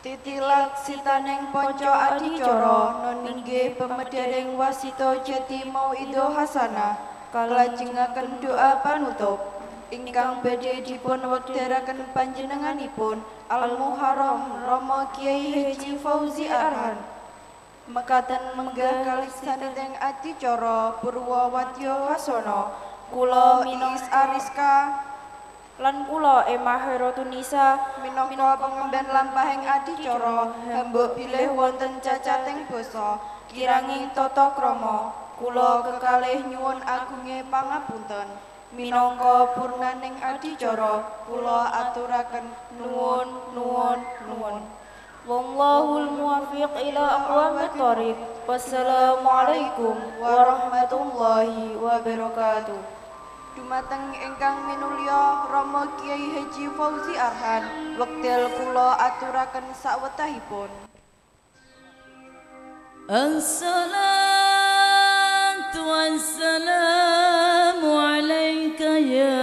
Titilag sitaneng ponco adicara non inggih pemedereng wasito jati mauidho hasanah kalajengaken doa panutup ingkang badhe dipun wektaraken panjenenganipun Al Muharram Rama Kiai Haji Fauzi Arhan mekaten menggah kalih saneteng adicara Purwawatya Hasana kula Iis Ariska lan kula Emma Herotunisa minangka pengemban lampahing adicara hambuk bilih wonten cacating basa kiranging tata krama kula kekalih nyuwun agunge pangapunten minangka purnaning adicara kula aturaken nuwun. Wallahul muwaffiq ila aqwamit thoriq. Wassalamualaikum warahmatullahi wabarakatuh. Dumateng ingkang minulya Rama Kiai Haji Fauzi Arhan wekdal kula aturaken sawetahipun. Assalatu wassalamu alaika ya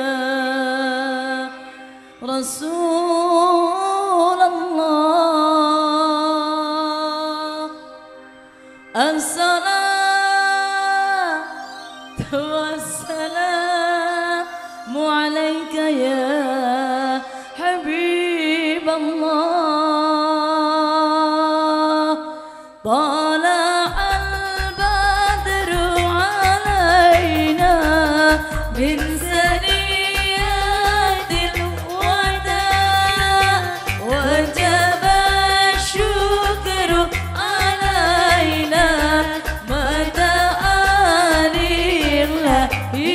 Rasulullah. Assalatu wassalamu alaika ya Habiballah. طلع البدر علينا من ثنيات الوداع وجب الشكر علينا متى لله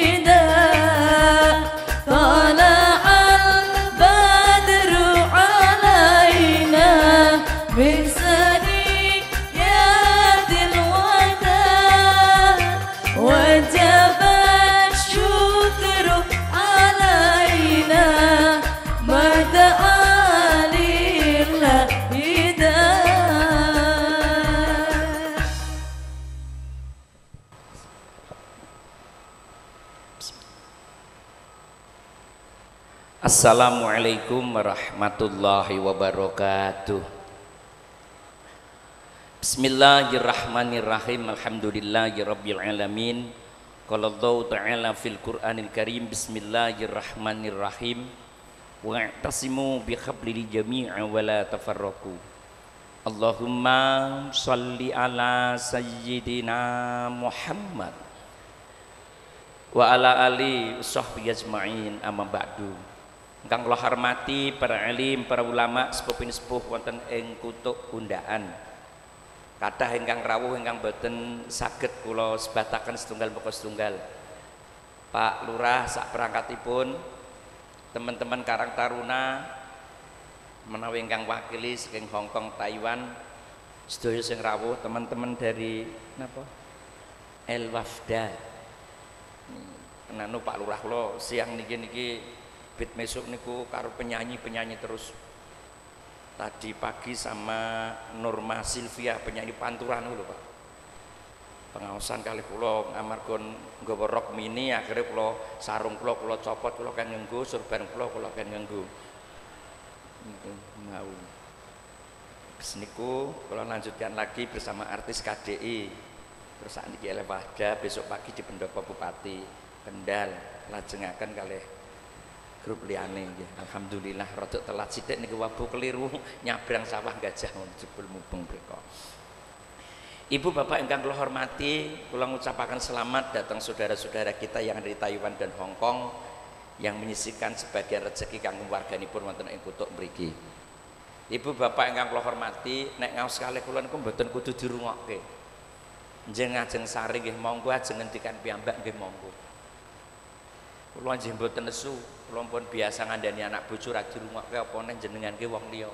طلع البدر علينا من وجب الشكر علينا ما دعا لله Assalamualaikum warahmatullahi wabarakatuh. Bismillahirrahmanirrahim. Alhamdulillahirabbil alamin. Qala Allah ta'ala fil Qur'anil Karim. Bismillahirrahmanirrahim. Wa'tasimu bihablil jami'a wa la tafarraqu. Allahumma shalli ala sayyidina Muhammad wa ala ali sahbihi ajma'in, amma ba'du. Ingkang kula hormati para alim, para ulama, sepuh-sepuh wonten ing kutuk undaan. Kathah ingkang rawuh ingkang boten saged kula sebataken setunggal pokok setunggal. Pak Lurah sak perangkatipun, teman-teman Karang Taruna menawi ingkang wakili saking Hong Kong, Taiwan, sedaya sing rawuh, teman-teman dari napa? El Wafda. Nanu Pak Lurah kula siang niki bit mesuk niku karo penyanyi terus. Tadi pagi sama Nurma Silvia penyanyi panturan lho Pak. Pengaosan kali kula amarga nggawa rok mini akhirnya kula sarung kula copot, kula kan nganggo surban kula kan nganggo. Mau. Kesniku kula lanjutkan lagi bersama artis KDI. Terus saat ini Wahda, besok pagi di Pendopo Bupati Kendal lajengaken kalih grup liyane nggih. Alhamdulillah rada telat sithik niku wabu keliru nyabrang sawah gajah jebul mubeng mriko. Ibu bapak ingkang kula hormati, kula ngucapaken selamat datang saudara-saudara kita yang ada di Taiwan dan Hong Kong yang menyisihkan sebagian rezeki kangge warganipun wonten ing kutuk mriki. Ibu bapak ingkang kula hormati, nek ngaos kalih kula niku mboten kudu dirungokke. Njeng ajeng sari nggih monggo, ajeng ngendikan piyambak nggih monggo. Kula nggih mboten nesu, kula pun biasa ngandani anak bojo ra dirungokke apa neh jenengan ki wong liya.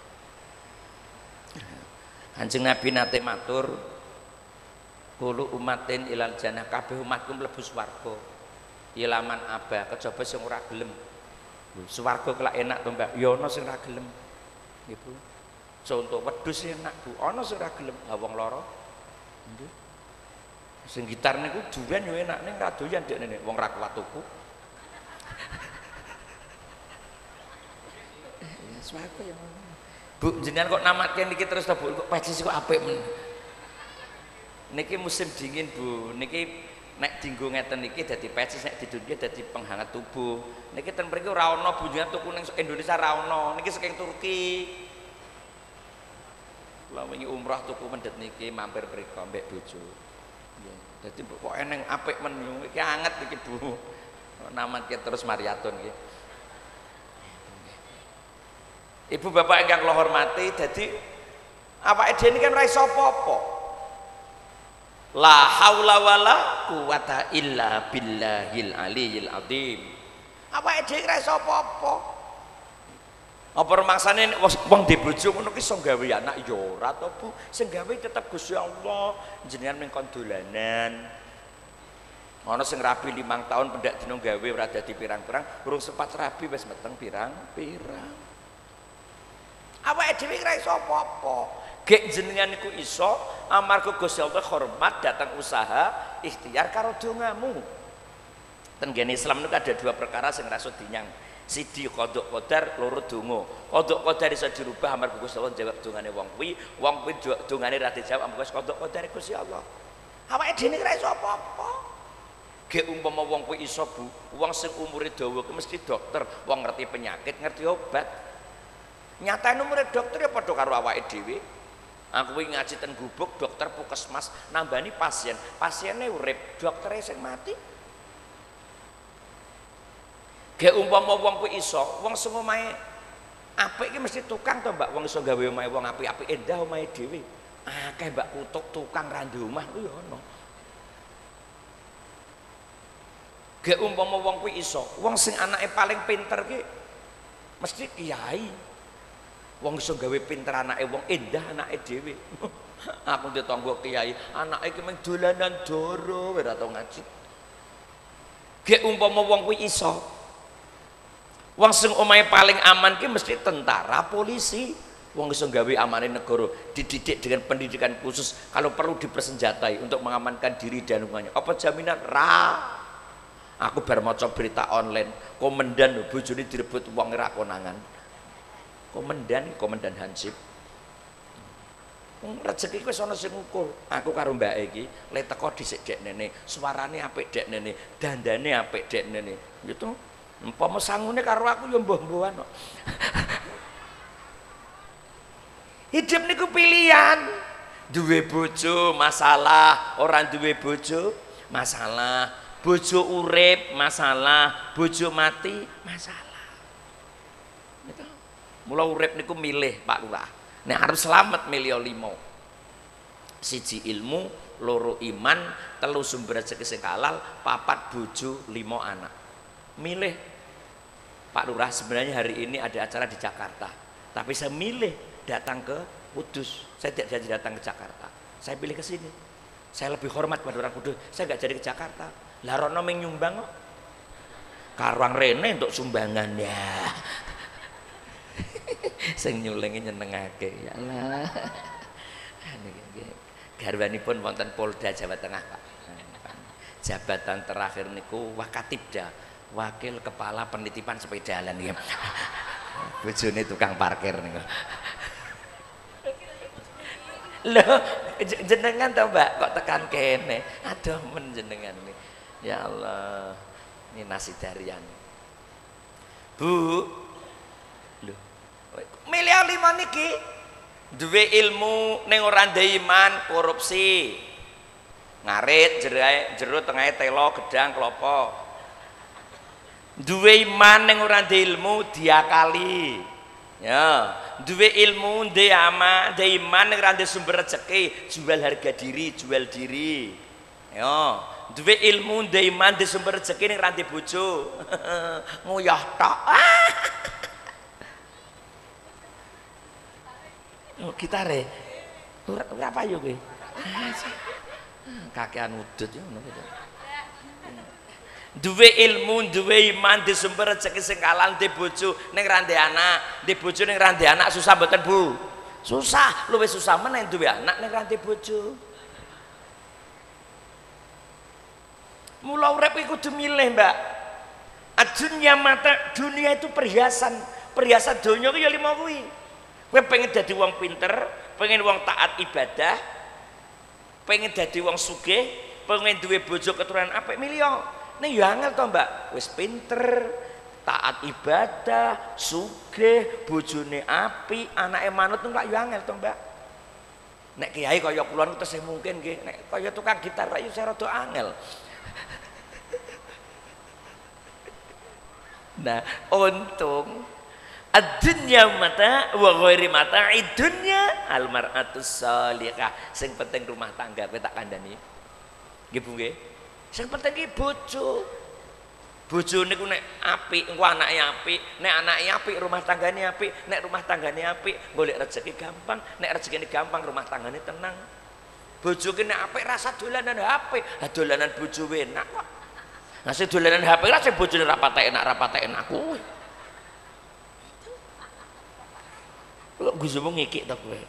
Kanjeng Nabi nate matur, "Kullu umatin ilal jannah," kabeh umatku mlebu swarga. Ilaman aba, kejaba sing ora gelem. Swarga kelak enak to, Mbak. Ya ana sing ora gelem. Ibu. Contoh wedhus enak, Bu. Ana sing ora gelem, ha wong lara. Nggih. Sing gitar niku duren yo enak ning ra doyan dekne wong ra kuat tuku. Swarga ya. Bu, jenengan kok namatke niki terus to, Bu? Kok pecis kok apik men. Niki musim dingin, Bu. Niki nek dienggo ngeten niki dadi pecis, nek didunke dadi penghangat tubuh. Niki ten mriki ora ana Bu, jenengan tuku ning Indonesia ora ana. Niki saking Turki. Kula wingi umrah tuku mendhet niki mampir mriko mbek bojo. Nggih. Dadi kok eneng apik men iki anget iki, Bu. Namatke terus Mariatun nggih. Ibu bapak ingkang kula hormati, dadi awake dhewe niki kan ora iso apa-apa. La haula wala quwata illa billahil aliyil azim. Awake dhewe ora iso apa-apa. Apa rumangsane wong di bojo ngono ki iso gawe anak ya ora to, Bu. Sing gawe tetep Gusti Allah. Jenengan ning kon dolanan. Ana sing rabi 5 tahun pendak dina gawe ora dadi pirang-pirang, urung sempat rabi wis meteng pirang-pirang. Awake dhewe ora iso apa-apa. Gek jenengan niku iso amarga Gusti Allah hormat datang usaha ikhtiar karo dongamu. Ten gene Islam niku ada 2 perkara sing ora iso dinyang. Siji qadha qadar, loro donga. Qadha qadar iso dirubah amarga Gusti Allah jawab dongane wong kuwi dongane ra dijawab amarga qadha qadar Gusti Allah. Awake dhewe ora iso apa-apa. Gek umpama wong kuwi iso, Bu, wong sing umure dawa kuwi mesti dokter, wong ngerti penyakit, ngerti obat. Nyatane umure dokter ya padha karo awake dhewe. Aku wingi ngaji ten Gubuk, dokter puskesmas nambani pasien, pasiene urip, doktere sing mati. Gek umpama wong kuwi iso, wong sing omahe apik iki mesti tukang to, Mbak, wong iso gawe omahe wong apik-apik endah omahe dhewe. Akeh Mbak kutuk tukang randi omah kuwi ana. Gek umpama wong kuwi iso, wong sing anake paling pinter ki mesti kiai. Wong iso gawe pinter anake wong endah anake dhewe. Aku ditanggo kiai, anake ki mung dolanan doro ora tau ngaji. Gek umpama wong kuwi iso, wong sing omahe paling aman ki mesti tentara, polisi. Wong iso gawe amane negara, dididik dengan pendidikan khusus, kalau perlu dipersenjatai untuk mengamankan diri dan lingkungannya. Apa jaminan? Ra. Aku bar maca berita online, komandan bojone direbut wong ora konangan. Komandan Hansip. Rezeki wis ana sing ngukur. Aku karo mbake iki le teko dhisik dek nene, suarane apik dek nene, dandane apik dek nene. Gitu. Umpama sangune karo aku ya mbah-mbahan kok. Hidup niku pilihan. Duwe bojo masalah, ora duwe bojo masalah. Bojo urip masalah, bojo mati masalah. Gitu. Mula urip niku milih Pak Lurah. Nek harus selamat milih 5. Siji ilmu, loro iman, telu sumber rezeki sing halal, 4 bojo, 5 anak. Milih Pak Lurah, sebenarnya hari ini ada acara di Jakarta, tapi saya milih datang ke Kudus. Saya tidak jadi datang ke Jakarta. Saya pilih ke sini. Saya lebih hormat pada orang Kudus. Saya nggak jadi ke Jakarta. Lah rono nyumbang kok. Karwang rene untuk sumbangan ya. Sing nyulengi nyenengake ya Allah. Garwanipun wonten Polda Jawa Tengah, Pak. Jabatan terakhir niku Wakatibda, Wakil Kepala Penitipan Sepeda Jalan ya. Bojone tukang parkir niku. Loh, jenengan to, Mbak, kok tekan kene? Aduh men jenengan nih. Ya Allah. Ini nasi darian. Bu. Loh. Milih 5 niki duwe ilmu ning ora ndek iman, korupsi. Ngarit, jero tengahe telo, gedang, klopo. Duwe iman ning ora ndek ilmu diakali. Ya, duwe ilmu ndek iman ning ora ndek sumber rezeki, jual harga diri, jual diri. Ya, duwe ilmu ndek iman ndek sumber rezeki ning ora ndek bojo. Nguyah tok. Oh, gitare. Ora payu kowe. Kakean udut yo ngono gitu. Duwe ilmu, duwe iman, di sumber rezeki sing halal, di bojo ning ra ndek anak, di bojo ning ra ndek anak susah mboten, Bu? Susah, luwih susah meneh duwe anak ning ra ndek bojo. Mula urip iku kudu milih, Mbak. Adunya mata dunia itu perhiasan. Perhiasan donya ku ya 5 kuwi. Kowe pengen dadi wong pinter, pengen wong taat ibadah, pengen dadi wong sugih, pengen duwe bojo keturunan apik milih. Nek yo angel to, Mbak. Wis pinter, taat ibadah, sugih, bojone apik, anake manut kok yo angel to, Mbak. Nek kiai kaya kula niku tesih mungkin nggih, nek kaya tukang gitar yo saya rada angel. Nah, untung ad-dunya mata wa ghairi mata idunya al-mar'atus salihah. Sing penting rumah tangga kowe tak kandhani. Nggih Bu nggih. Sing penting ki bojo. Bojo niku nek apik engko anake apik, nek anake apik rumah tanggane apik, nek rumah tanggane apik golek rezeki gampang, nek rezekine gampang rumah tanggane tenang. Bojo ki nek apik rasa dolanan HP, dolanan bojo enak kok. Nah sing dolanan HP ra sing bojone ra patek enak kuwi. Kok gusumu ngikik to kowe.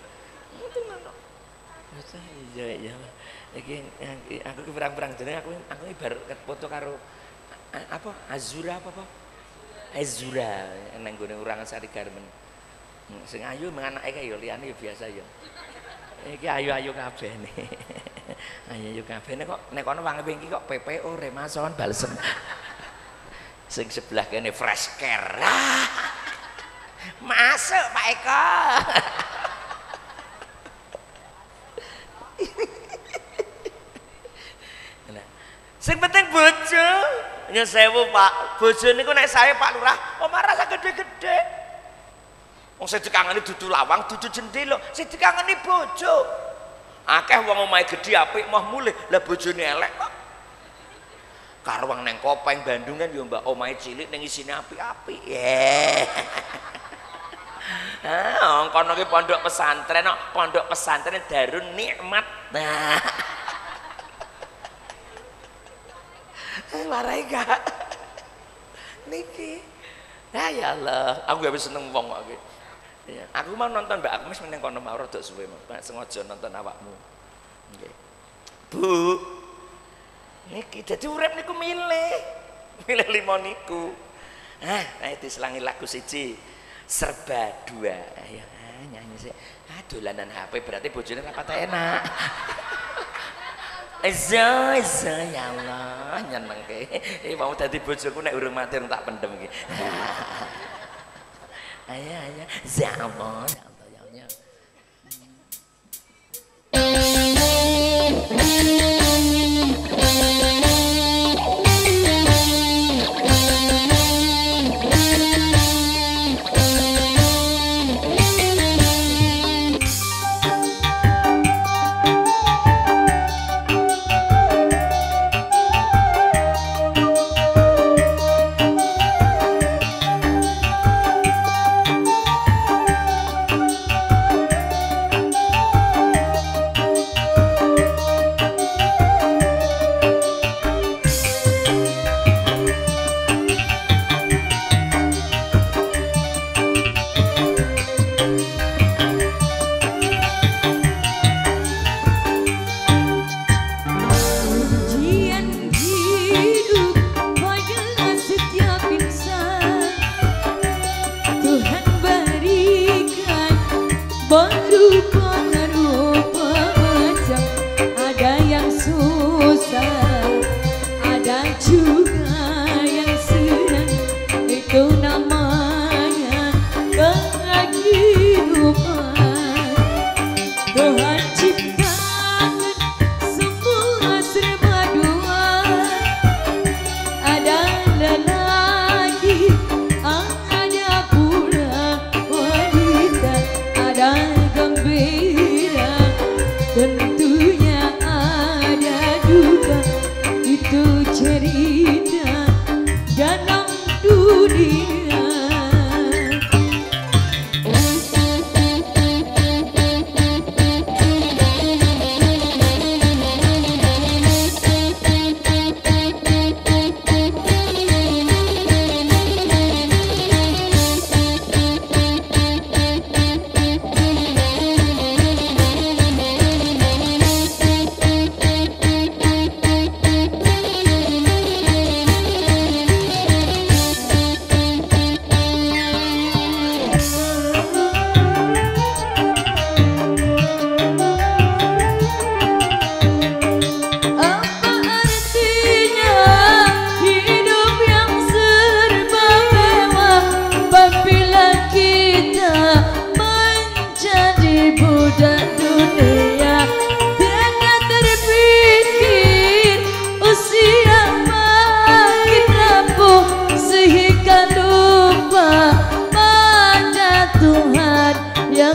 Iya. Iki aku pirang-pirang jeneng aku ibarat foto karo apa Azura apa? Azura nang gone Urangan Sari Garmen. Sing ayu menganake kae yo liyane yo biasa yo. Iki ayu-ayu kabeh nih. Ayu kabeh nek kono wangi wingi kok PPO Remason balsem. Sing sebelah kene fresh care. Masuk Pak Eko. Nah, sing penting bojo. Nyun sewu Pak, bojo niku nek saya Pak Lurah, omah rasa gede-gede. Wong sing dikangeni dudu lawang, dudu jendela, sing dikangeni bojo. Akeh wong omahe gedhe apik moh mulih, lah bojone elek kok. Karo wong neng Kopeng Bandung kan yo Mbak omahe cilik ning isine apik-apik. Ah, kono ki pondok pesantren Darun Nikmat. Nah. Warai gak? Niki. Ah ya Allah, aku gak bisa seneng wong kok iki. Ya, aku mau nonton Mbak Agnes meneng kono mau rada suwe, Mbak. Sengaja nonton awakmu. Nggih. Bu. Niki dadi urip niku milih limo niku. Ah, itu selangi lagu siji. Serba dua. Ayo nyanyi sih. Dolanan HP berarti bojone rapat enak. Eza ya Allah nyenengke. Mau dadi bojoku nek urung mati tak pendem iki. Ayo. Zaman.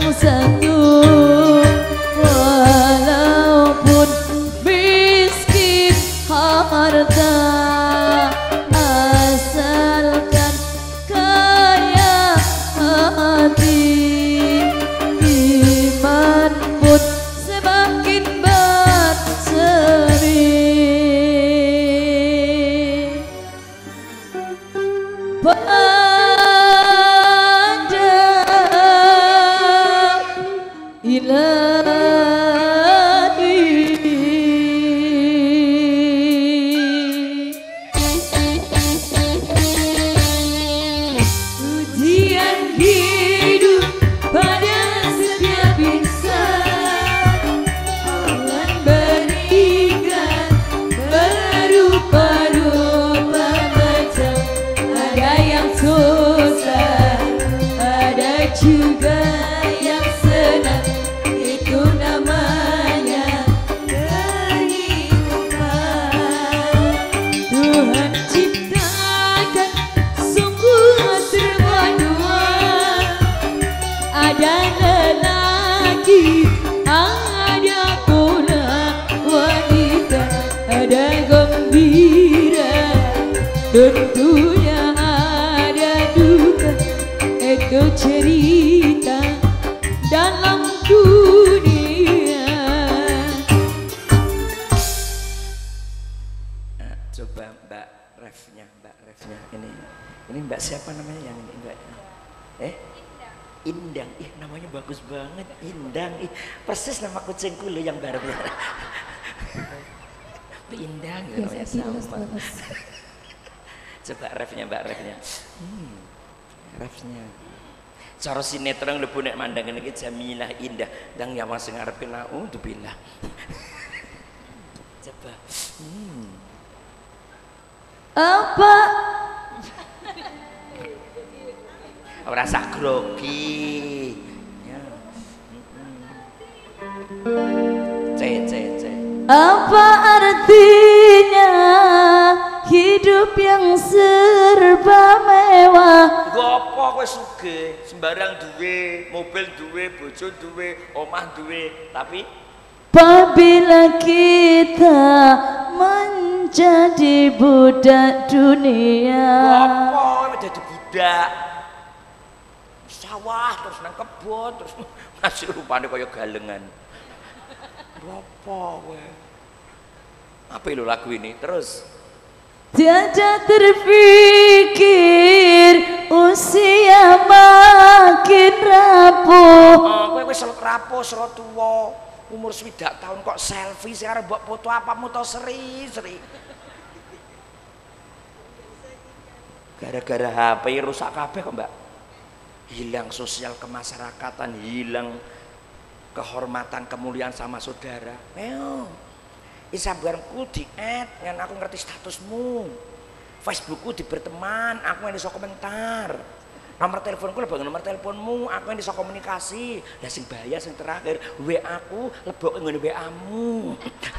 yang satu. Walaupun miskin harta, asalkan kaya hati, iman pun semakin berseri. Ujian hidup pada setiap insan akan berikan berupa-rupa macam. Ada yang susah, ada juga yang senang. Itu namanya kehidupan. Tuhan ciptakan sungguh serba dua. Ada lelaki, ada pula wanita. Ada gembira, tentunya ada duka. Itu cerita dalam dunia. Coba Mbak refnya ini Mbak siapa namanya yang ini Mbak? Indang, ih namanya bagus banget, Indang, ih persis nama kucingku loh yang baru ya. Indang ya, namanya sama. Coba refnya Mbak, refnya. Refnya. Cara sinetron lebu nek mandangan iki Jamilah Indah, ndang nyawang sing ngarepe naudzubillah. Coba. Apa? Ora sak grogi. Ya. C. Apa artinya hidup yang serba mewah? Gopo kowe sugih, sembarang duwe, mobil duwe, bojo duwe, omah duwe, tapi apabila kita menjadi budak dunia. gopo kowe dadi budak. Sawah terus nang kebon terus masih rupane kaya galengan. Gopo kowe? Apa itu lagu ini? Terus Tiada terpikir usia makin rapuh. kowe wis rapuh, sira tuwa, umur 20 tahun kok selfie sing arep mbok foto apa muto seri. Gara-gara HP rusak kabeh kok, Mbak. Hilang sosial kemasyarakatan, hilang kehormatan, kemuliaan sama saudara. Isabarku di-add, ngan aku ngerti statusmu. Facebookku di berteman, aku yang iso komentar. Nomor teleponku lebok nomor teleponmu, aku yang iso komunikasi. Lah sing bahaya sing terakhir, WA aku lebok ngene WA-mu.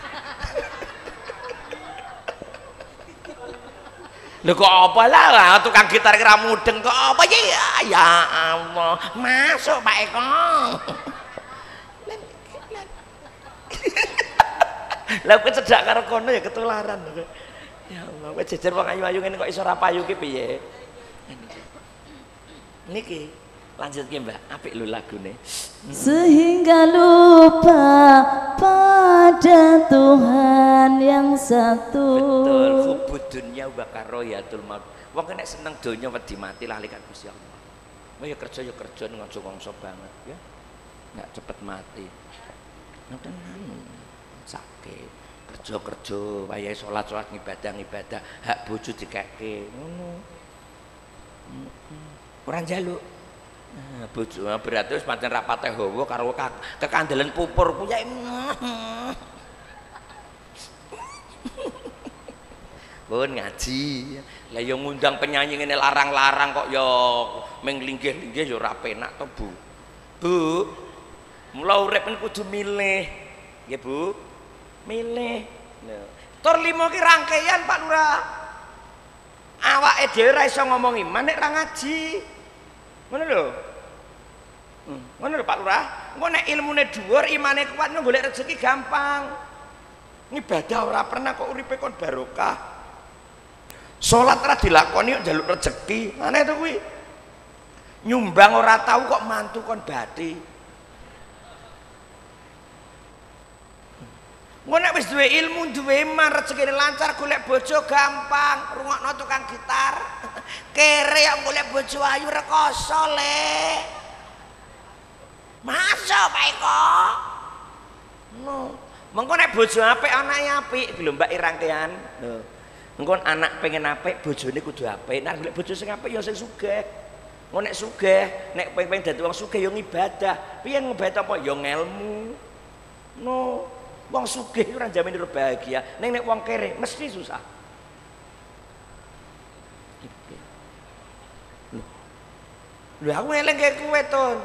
Lho kok apa lah tukang gitar kira mudeng kok apa ya Allah. Masuk Pak Eko. Lah kowe cedak karo kono ya ketularan. Ya Allah, kowe jejer wong ayu-ayu ngene kok iso ra payu ki piye? Niki lanjutke Mbak, apik lho lagune. Sehingga lupa pada Tuhan yang satu. Betul, hubud dunya wa karoyatul maut. Wong nek seneng donya wedi mati lali kan Gusti Allah. Kowe ya kerja ngongso banget ya. Enggak cepet mati. Ngoten sakit kerja wayahe salat ngibadah hak bojo dikeke ngono ora njaluk bojo berarti wis pancen rapate hawa karo kekandelan pupur kuwi pun ngaji lah ya ngundang penyanyi ngene larang-larang kok ya meng linggih-linggih ya ora penak to Bu mula urip kudu milih nggih Bu milih tur 5 ki rangkaian Pak Lurah awake dhewe ora iso ngomong iman nek ra ngaji ngono lho Ngono lho Pak Lurah. Engko nek ilmune dhuwur, imane kuat golek rezeki gampang. Ngibadah ora pernah kok uripe kon barokah. Salat ora dilakoni kok njaluk rezeki. Aneh to kuwi. Nyumbang ora tahu kok mantu kon bati. Engko nek wis duwe ilmu, duwe iman, rezekine lancar, golek bojo gampang. Rungokno tukang gitar. Kere yang golek bojo ayu rekoso le. Masa Pak Eko? No. Mengko nek bojo apik anake apik iki lho Mbak Irangkean. Lho. Engko anak pengen apik, bojone kudu apik. Nek golek bojo sing apik ya sing sugih. Engko nek sugih, nek pengen dadi wong sugih ya ngibadah. Piye ngibadah apa? Ya ngelmu. No. Wong sugih ora jamin bahagia. Nek wong kere mesti susah. Lho aku ngelingke kowe Ton.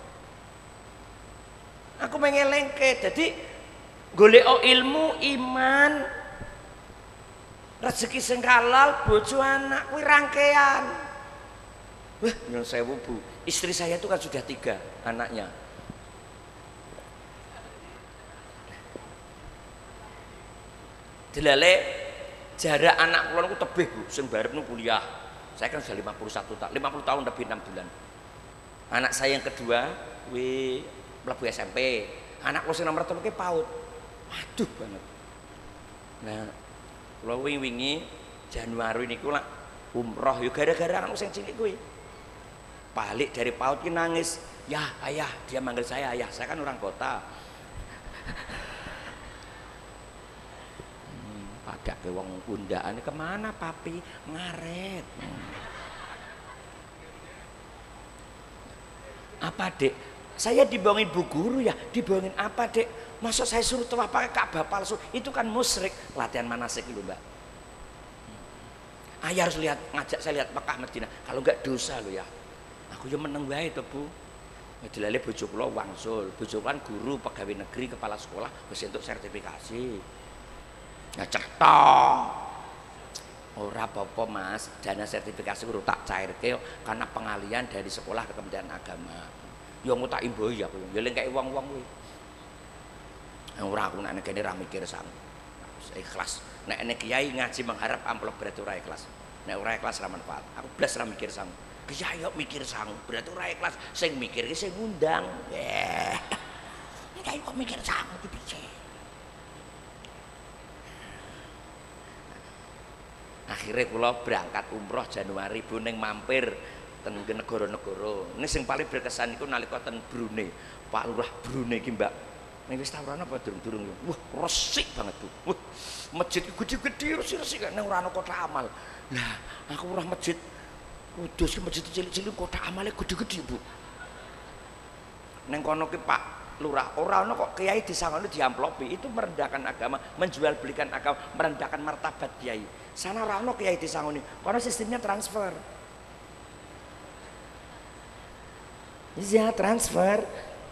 Aku mengelengke, jadi golek ilmu, iman, rezeki sing halal, bojo anak kuwi rangkaian. Wah, nyun sewu Bu, istri saya itu kan sudah 3 anaknya. Delale jarak anak kula niku tebih Bu, sing barep niku kuliah. Saya kan sudah 50 tahun lebih 6 bulan. Anak saya yang kedua, mlebu SMP. Anak kula sing nomor 3 ki PAUD. Waduh banget. Nah, kula wingi Januari niku lak umroh ya gara-gara anak sing cilik kuwi. Balik dari PAUD ki nangis. Ya, ayah, dia manggil saya ayah. Saya kan orang kota. Pada ke wong undaan kemana papi ngaret. Apa Dek? Saya dibohongin Bu Guru ya, dibohongin apa Dek? Masa saya suruh tawaf pakai Ka'bah palsu? Itu kan musyrik. Latihan manasik itu Mbak. Ayah harus lihat, ngajak saya lihat Mekah Madinah. Kalau enggak dosa lo ya. Aku ya meneng wae to Bu. Dilale bojo kula wangsul. Bojo kan guru pegawai negeri kepala sekolah wis entuk sertifikasi. Ya cetok. Ora apa-apa Mas, dana sertifikasi kudu tak cairke karena pengalian dari sekolah ke Kementerian Agama. Ya ngutak imboi aku, ya lengkek wong-wong kuwi. Ora aku nek kene ra mikir sang. Ikhlas. Nek nek kiai ngaji mengharap amplop berarti ora ikhlas. Nek ora ikhlas ra manfaat. Aku blas ra mikir sang. Kiai yo mikir sang, berarti ora ikhlas. Sing mikir ki sing ngundang. Kiai kok mikir sang iki piye? Akhirnya kula berangkat umroh Januari Bu ning mampir ten negara-negara. Ini sing paling berkesan iku nalika ten Brunei. Pak Lurah Brunei iki Mbak. Ning wis tawuran apa durung-durung. Wah, resik banget Bu. Wah, masjid gede-gede resik-resik nang ora ana kota amal. Lah, aku ora masjid Kudus ki masjid cilik-cilik kota amale gede-gede Bu. Ning kono ki Pak Lurah ora ana kok kiai disangoni diamplopi. Itu merendahkan agama, menjual belikan agama, merendahkan martabat kiai. Sana ora ono kiai disangoni, karena sistemnya transfer. Iya transfer.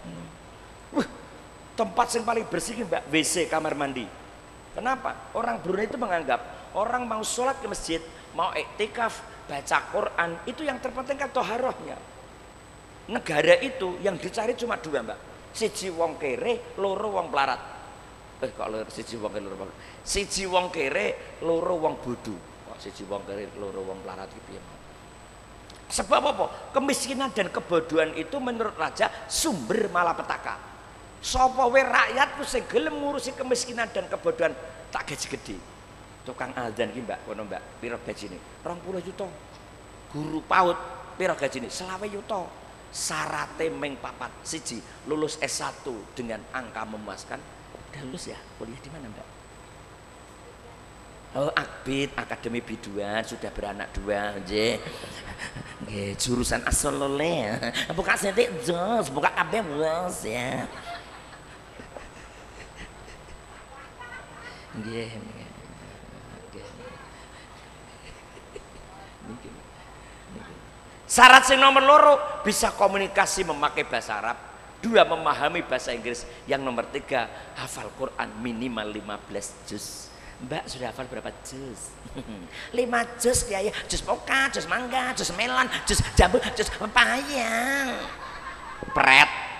Tempat yang paling bersih Mbak, WC kamar mandi. Kenapa? Orang Brunei itu menganggap orang mau sholat ke masjid, mau iktikaf, baca Quran, itu yang terpenting kan toharohnya. Negara itu yang dicari cuma 2 Mbak, siji wong kere, loro wong pelarat. Kok siji wong kere, loro wong pelarat. Siji wong kere, loro wong bodoh. Kok siji wong kere, loro wong pelarat iki piye? Sebab apa? Kemiskinan dan kebodohan itu menurut raja sumber malapetaka. Sapa wae rakyatku sing gelem ngurusi kemiskinan dan kebodohan tak gaji gede. Tukang adzan ki Mbak, kono Mbak, pira gajine? 20 juta. Guru PAUD pira gajine? 20 juta. Syaratnya meng papat siji lulus S1 dengan angka memuaskan. Udah lulus ya? Kuliah di mana Mbak? Oh, Akbid, Akademi Biduan, sudah beranak 2, nggih. Nggih, jurusan asolole. Buka sentik jos, buka kabeh jos ya. Nggih. Syarat sing nomor loro bisa komunikasi memakai bahasa Arab. 2 memahami bahasa Inggris. Yang nomor 3 hafal Quran minimal 15 juz. Mbak sudah hafal berapa juz? 5 juz ya, juz poka, juz mangga, juz melon, juz jambu, juz pepaya. Pret.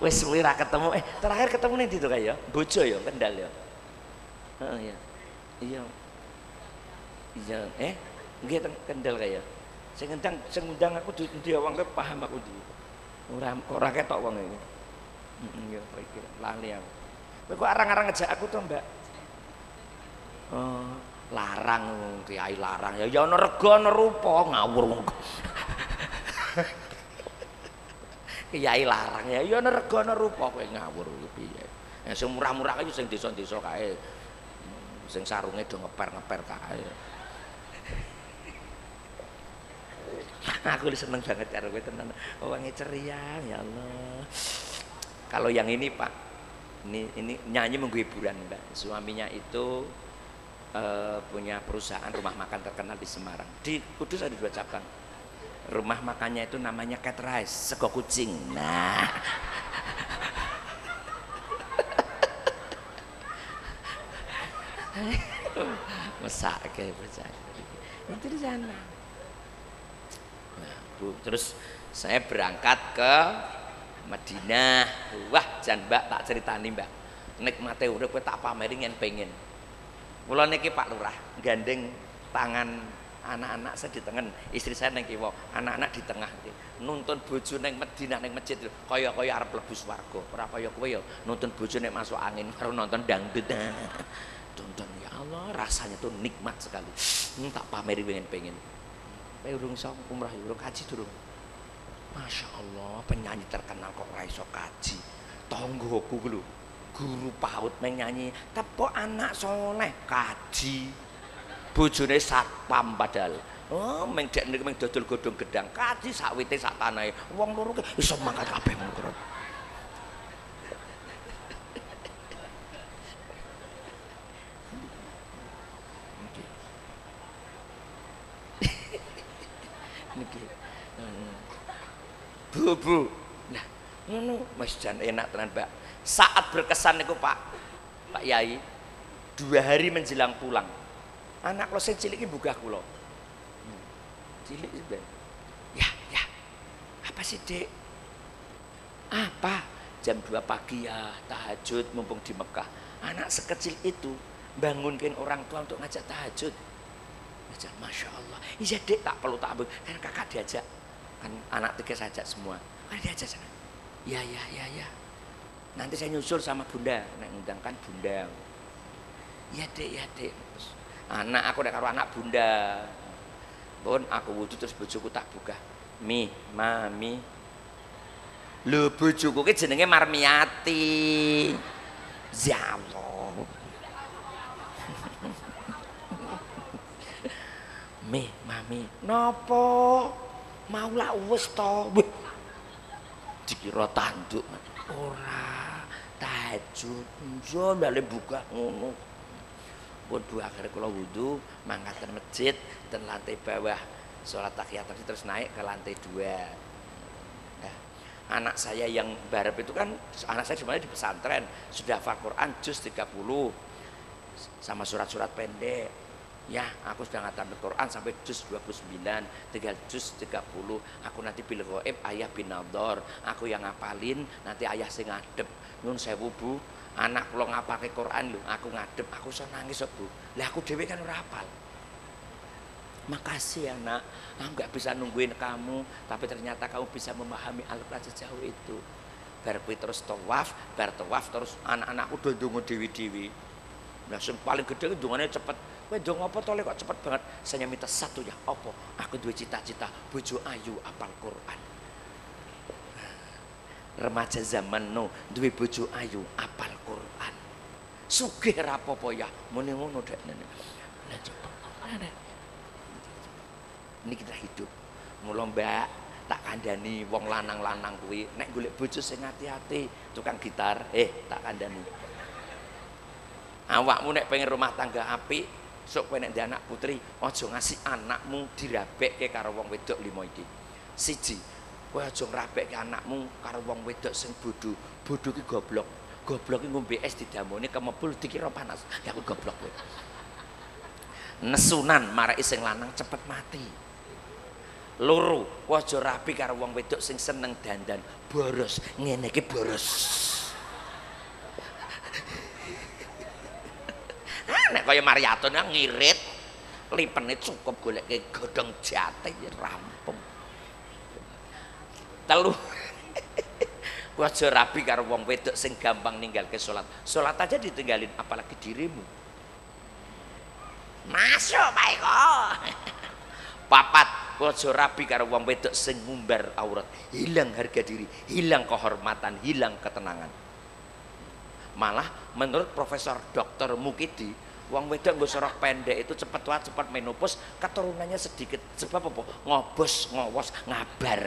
Wis suwe ra ketemu. Terakhir ketemu ning ndi to kae ya? Bojo ya, Kendal ya. Heeh ya. Iya. Iya, nggih teng Kendal kae ya. Sing ngundang aku ndi wong paham aku ndi. Ora ketok wong iki. Ya iki lali aku. Kowe kok arang-arang ngejak aku to, Mbak? Oh, larang kiai larang. Ya ana rega ana rupa ngawur wong. Kiai larang ya ana rega ana rupa kowe ngawur piye. Sing murah-murah kae sing desa-desa kae. Sing sarunge do ngeper-ngeper kae. Aku seneng banget karo kowe tenan. Wonge ceria ya Allah. Kalau yang ini Pak, ini nyanyi menggu hiburan Mbak. Suaminya itu punya perusahaan rumah makan terkenal di Semarang. Di Kudus ada 2 cabang. Rumah makannya itu namanya Cat Rice, sego kucing. Nah. Masak kayak bercanda. Itu di sana. Nah, Bu, terus saya berangkat ke Madinah. Wah, jan Mbak tak ceritani Mbak. Nikmate urip kowe tak pameri yen pengen. Kula niki Pak Lurah gandeng tangan anak-anak saya di tengah, istri saya neng kiwa, anak-anak di tengah. Nuntun bojo neng Madinah neng masjid kaya arep mlebu swarga. Ora kaya kowe ya nuntun bojo nek masuk angin karo nonton dangdut. Tonton ya Allah, rasanya tuh nikmat sekali. Tak pameri pengen. Kowe urung iso umrah, urung haji durung. Masya Allah, penyanyi terkenal kok ora iso kaji. Tonggoku lho, guru PAUD menyanyi, tepuk anak soleh kaji. Bojone satpam padahal. Oh, meng dek meng dodol godhong gedang kaji sakwite sak tanahe. Wong loro ki iso mangkat kabeh mengko. Niki. Bu. Nah, ngono Mas jan enak tenan, Mbak. Saat berkesan niku Pak Yai, 2 hari menjelang pulang. Anak lo sing cilik iki mbugah kula. Cilik iki. Ya. Apa sih, Dek? Apa? Jam 2 pagi ya, tahajud mumpung di Mekah. Anak sekecil itu bangunkan orang tua untuk ngajak tahajud. Ngajak, Masya Allah. Iya, Dek, tak perlu tak ambil. Kan kakak diajak. Kan anak 3 saja semua. Kan diajak sana. Ya. Nanti saya nyusul sama Bunda. Nek ngundang kan Bunda. Ya, Dek. Anak aku nek karo anak Bunda. Pun aku wudu terus bojoku tak buka. Mami. Lho bojoku ki jenenge Marmiati. Ya Allah. Mami. Napa? Mau lak wis to. Dikira tanduk. Ora. Tahajud. Yo bali buka ngono. Pun Bu akhirnya kula wudu mangkat ten masjid ten lantai bawah sholat tahiyat terus naik ke lantai 2. Nah, anak saya yang barep itu kan anak saya sebenarnya di pesantren sudah hafal Quran juz 30 sama surat-surat pendek. Ya, aku sudah ngatam Quran sampai juz 29, tinggal juz 30. Aku nanti bil ghaib ayah bin nadhar. Aku yang ngapalin, nanti ayah sing ngadep. Nun sewu Bu. Anak kula ngapalke Quran lho, aku ngadep, aku iso nangis kok Bu. Lah aku dhewe kan ora hafal. Makasih ya Nak, aku nggak bisa nungguin kamu, tapi ternyata kamu bisa memahami Al-Quran sejauh itu. Bar kuwi terus tawaf, bar tawaf terus anak-anakku do ndonga dewi-dewi. Nah, sing paling gede ndongane cepet. Kowe ndonga apa to kok cepet banget? Saya minta satu ya, apa? Aku duwe cita-cita bojo ayu apal Quran. Remaja zaman no duwe bojo ayu apal Quran. Sugih ra apa-apa ya, muni ngono dek nene. Lah coba. Ini kita hidup. Mula Mbak, tak kandhani wong lanang-lanang kuwi nek golek bojo sing ati-ati, tukang gitar, tak kandhani. Awakmu nek pengen rumah tangga apik, sok kowe nek ndek anak putri, aja ngasih anakmu dirabekke karo wong wedok 5 iki. 1, kowe aja ngrabekke anakmu karo wong wedok sing bodho. Bodho ki goblok. Goblok ki ngombe es didamoni kemebul dikira panas. Ya aku goblok kowe. Nesunan marake sing lanang cepet mati. Loro, aja rabi karo wong wedok sing seneng dandan boros. Ngene iki boros. Nek kaya Mariaton ngirit, lipene cukup goleke godhong jati rampung. Telu. Aja rabi karo wong wedok sing gampang ninggalke salat. Salat aja ditinggalin apalagi dirimu. Masuk bae kok. Papat, aja rabi karo wong wedok sing ngumbar aurat. Hilang harga diri, hilang kehormatan, hilang ketenangan. Malah menurut Profesor Dr. Mukidi, wong wedok nggo sorok pendek itu cepat tua, cepat menopause, keturunannya sedikit. Sebab apa? Ngobos, ngowos, ngabar.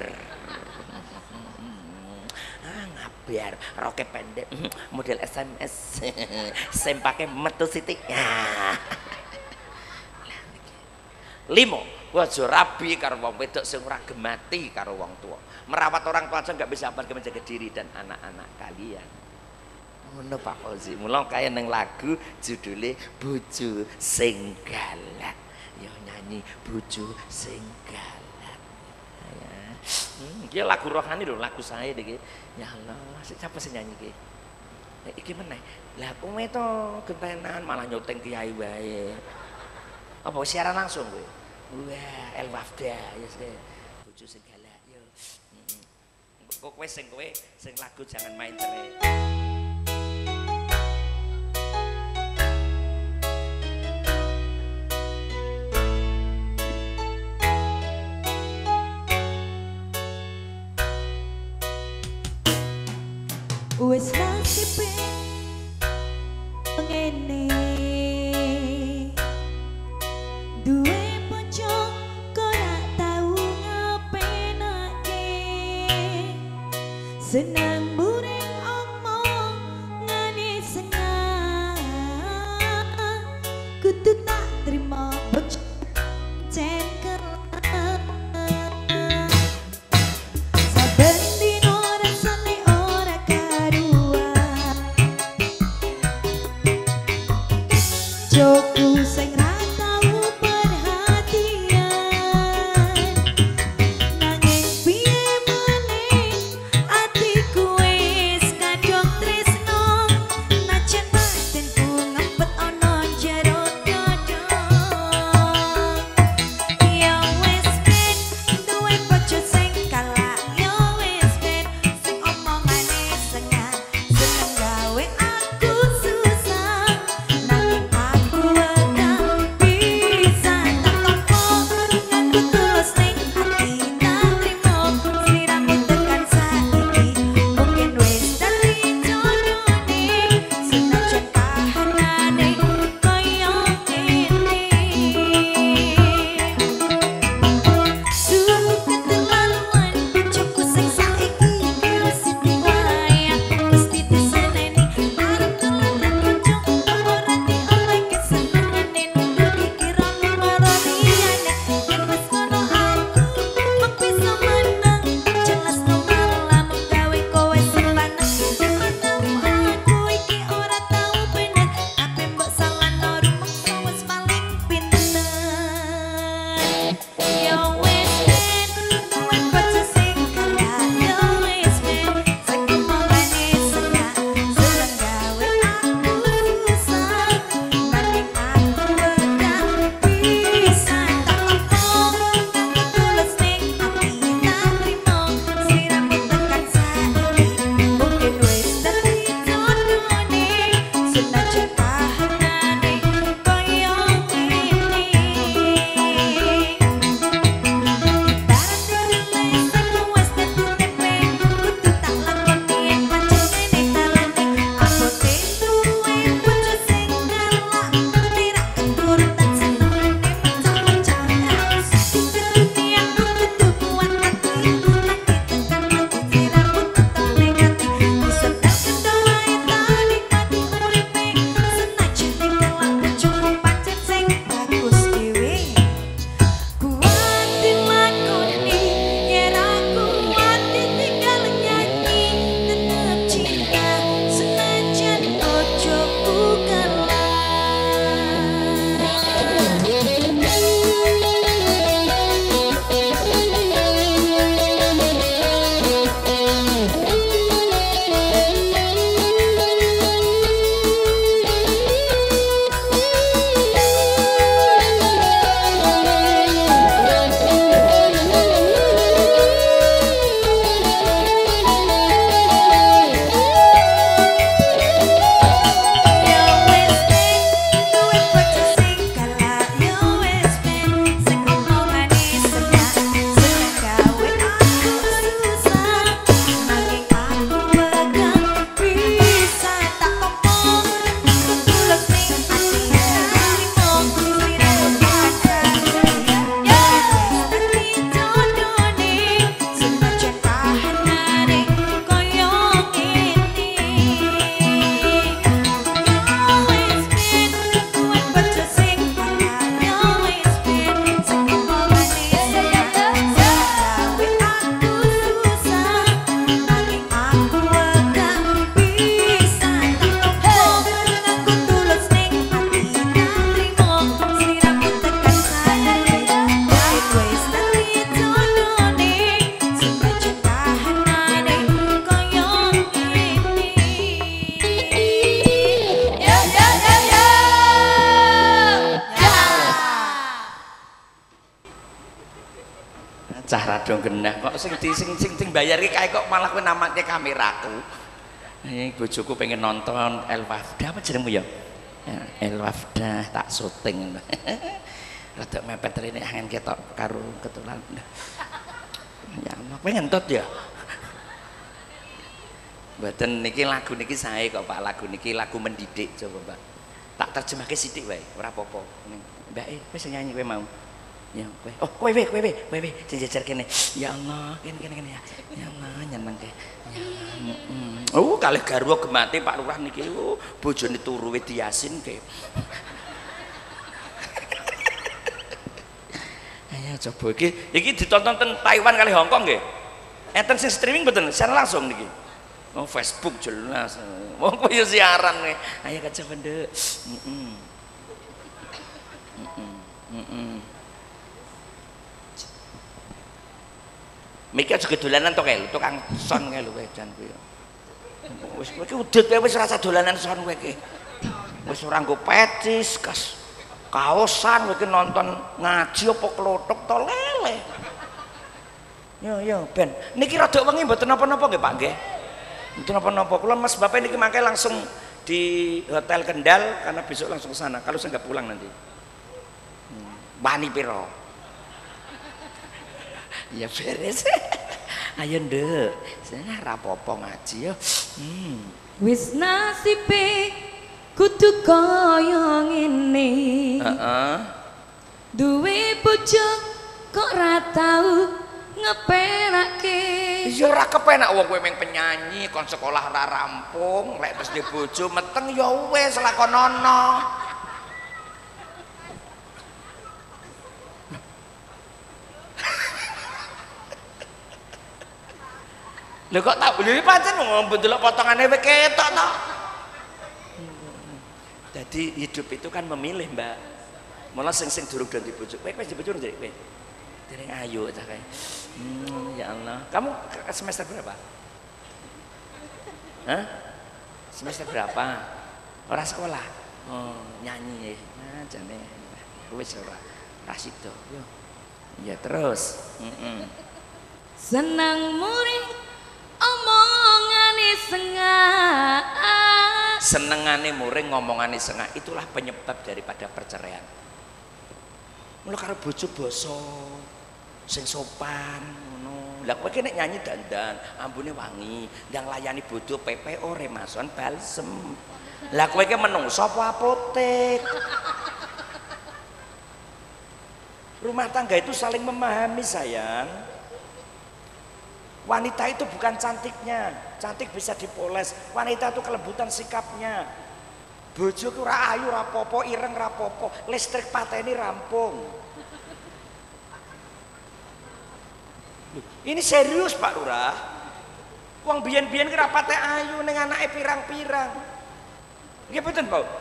Ngabar, roke pendek, model SMS. Sem pakai metu sithik. Limo, aja rabi karo wong wedok sing ora gemati karo wong tua. Merawat orang tua aja nggak bisa apa menjaga diri dan anak-anak kalian. Ngono Pak Fauzi. Mula kaya nang lagu judule Bojo Sing Galak. Ya nyanyi Bojo Sing Galak. Ya. Iki lagu rohani lho, lagu saya iki. Ya Allah, siapa sing nyanyi iki? Iki meneh. Lah kowe to gentenan malah nyoteng kiai wae. Apa siaran langsung kowe? Wah, El Wafda ya sih. Bojo Sing Galak yo. Kowe sing lagu jangan main cerai. Wes nasibe ngene duwe bojo kok ora tau ngapenake seneng bureng omong ngane seneng kudu tak terima bojo cekel Joku sing ra tau perhatian nanging piye maneh atiku rada genah kok sing bayar iki kae kok malah kowe namake kameraku. Bojoku pengen nonton El Wafda apa jenengmu ya? El Wafda tak syuting. Rada mepet rene angin ketok karo ketulan. Ya Allah, kowe ngentut ya. Mboten niki lagu niki sae kok Pak, lagu niki lagu mendidik coba Pak. Tak terjemahke sithik wae, ora apa-apa. Mbak wis nyanyi kowe mau. Ya kowe. Oh, kowe jejer kene. Ya Allah, kene ya. Ya Allah, nyenengke. Ya. Oh, kalih garwa gemate Pak Lurah niki. Oh, bojone turu wit Yasin ke. Ayo coba iki ditonton teng Taiwan kali Hong Kong nggih. Enten sing streaming mboten secara langsung niki. Oh, Facebook jelas. Wong kowe yo siaran nih. Ayo kaca Nduk. Miki aja dolanan to kae, tukang son kae lho kowe jan kowe. Wis kowe ki udut kowe wis rasa dolanan son kowe ki. Wis ora nggo pecis, kaosan kowe ki nonton ngaji apa klothok to lele. Yo ben. Niki rada wengi mboten napa-napa nggih Pak nggih. Mboten napa-napa. Kula Mas Bapak niki mangke langsung di Hotel Kendal karena besok langsung ke sana. Kalau saya nggak pulang nanti. Bani piro? Ya beres. Ayo Nduk. Saya rapopo ngaji yo. Wis nasibe kudu kaya ngene. Duwe bojo kok ra tau ngepenake. Ya ora kepenak wong kowe meng penyanyi kon sekolah ora rampung, lek terus di bojo meteng ya wis lakonono. Lho kok tak beli pancen wong ndelok potongane wis ketok to. Jadi hidup itu kan memilih, Mbak. Mula sing durung ganti bojo. Kowe wis dibojo ndek kowe. Dereng ayu cah kae. Ya Allah. Kamu semester berapa? Hah? Semester berapa? Ora sekolah. Oh, nyanyi ya. Nah, jane wis ora. Rasido. Yo. Ya terus. Senang muring omongane sengah. Senengane muring ngomongane sengah, itulah penyebab daripada perceraian. Mula karo bojo basa sing sopan ngono. Lah kowe ki nek nyanyi dandan, ambune wangi, ndang layani bodo pepe ore mason balsem. Lah kowe ki menungso apa apotek? Rumah tangga itu saling memahami sayang. Wanita itu bukan cantiknya, cantik bisa dipoles. Wanita itu kelembutan sikapnya. Bojo ku ora ayu ora apa-apa, ireng ora apa-apa, listrik pateni rampung. Ini serius Pak Lurah. Wong biyen-biyen ki ra pate ayu ning anake pirang-pirang. Nggih mboten, Pak?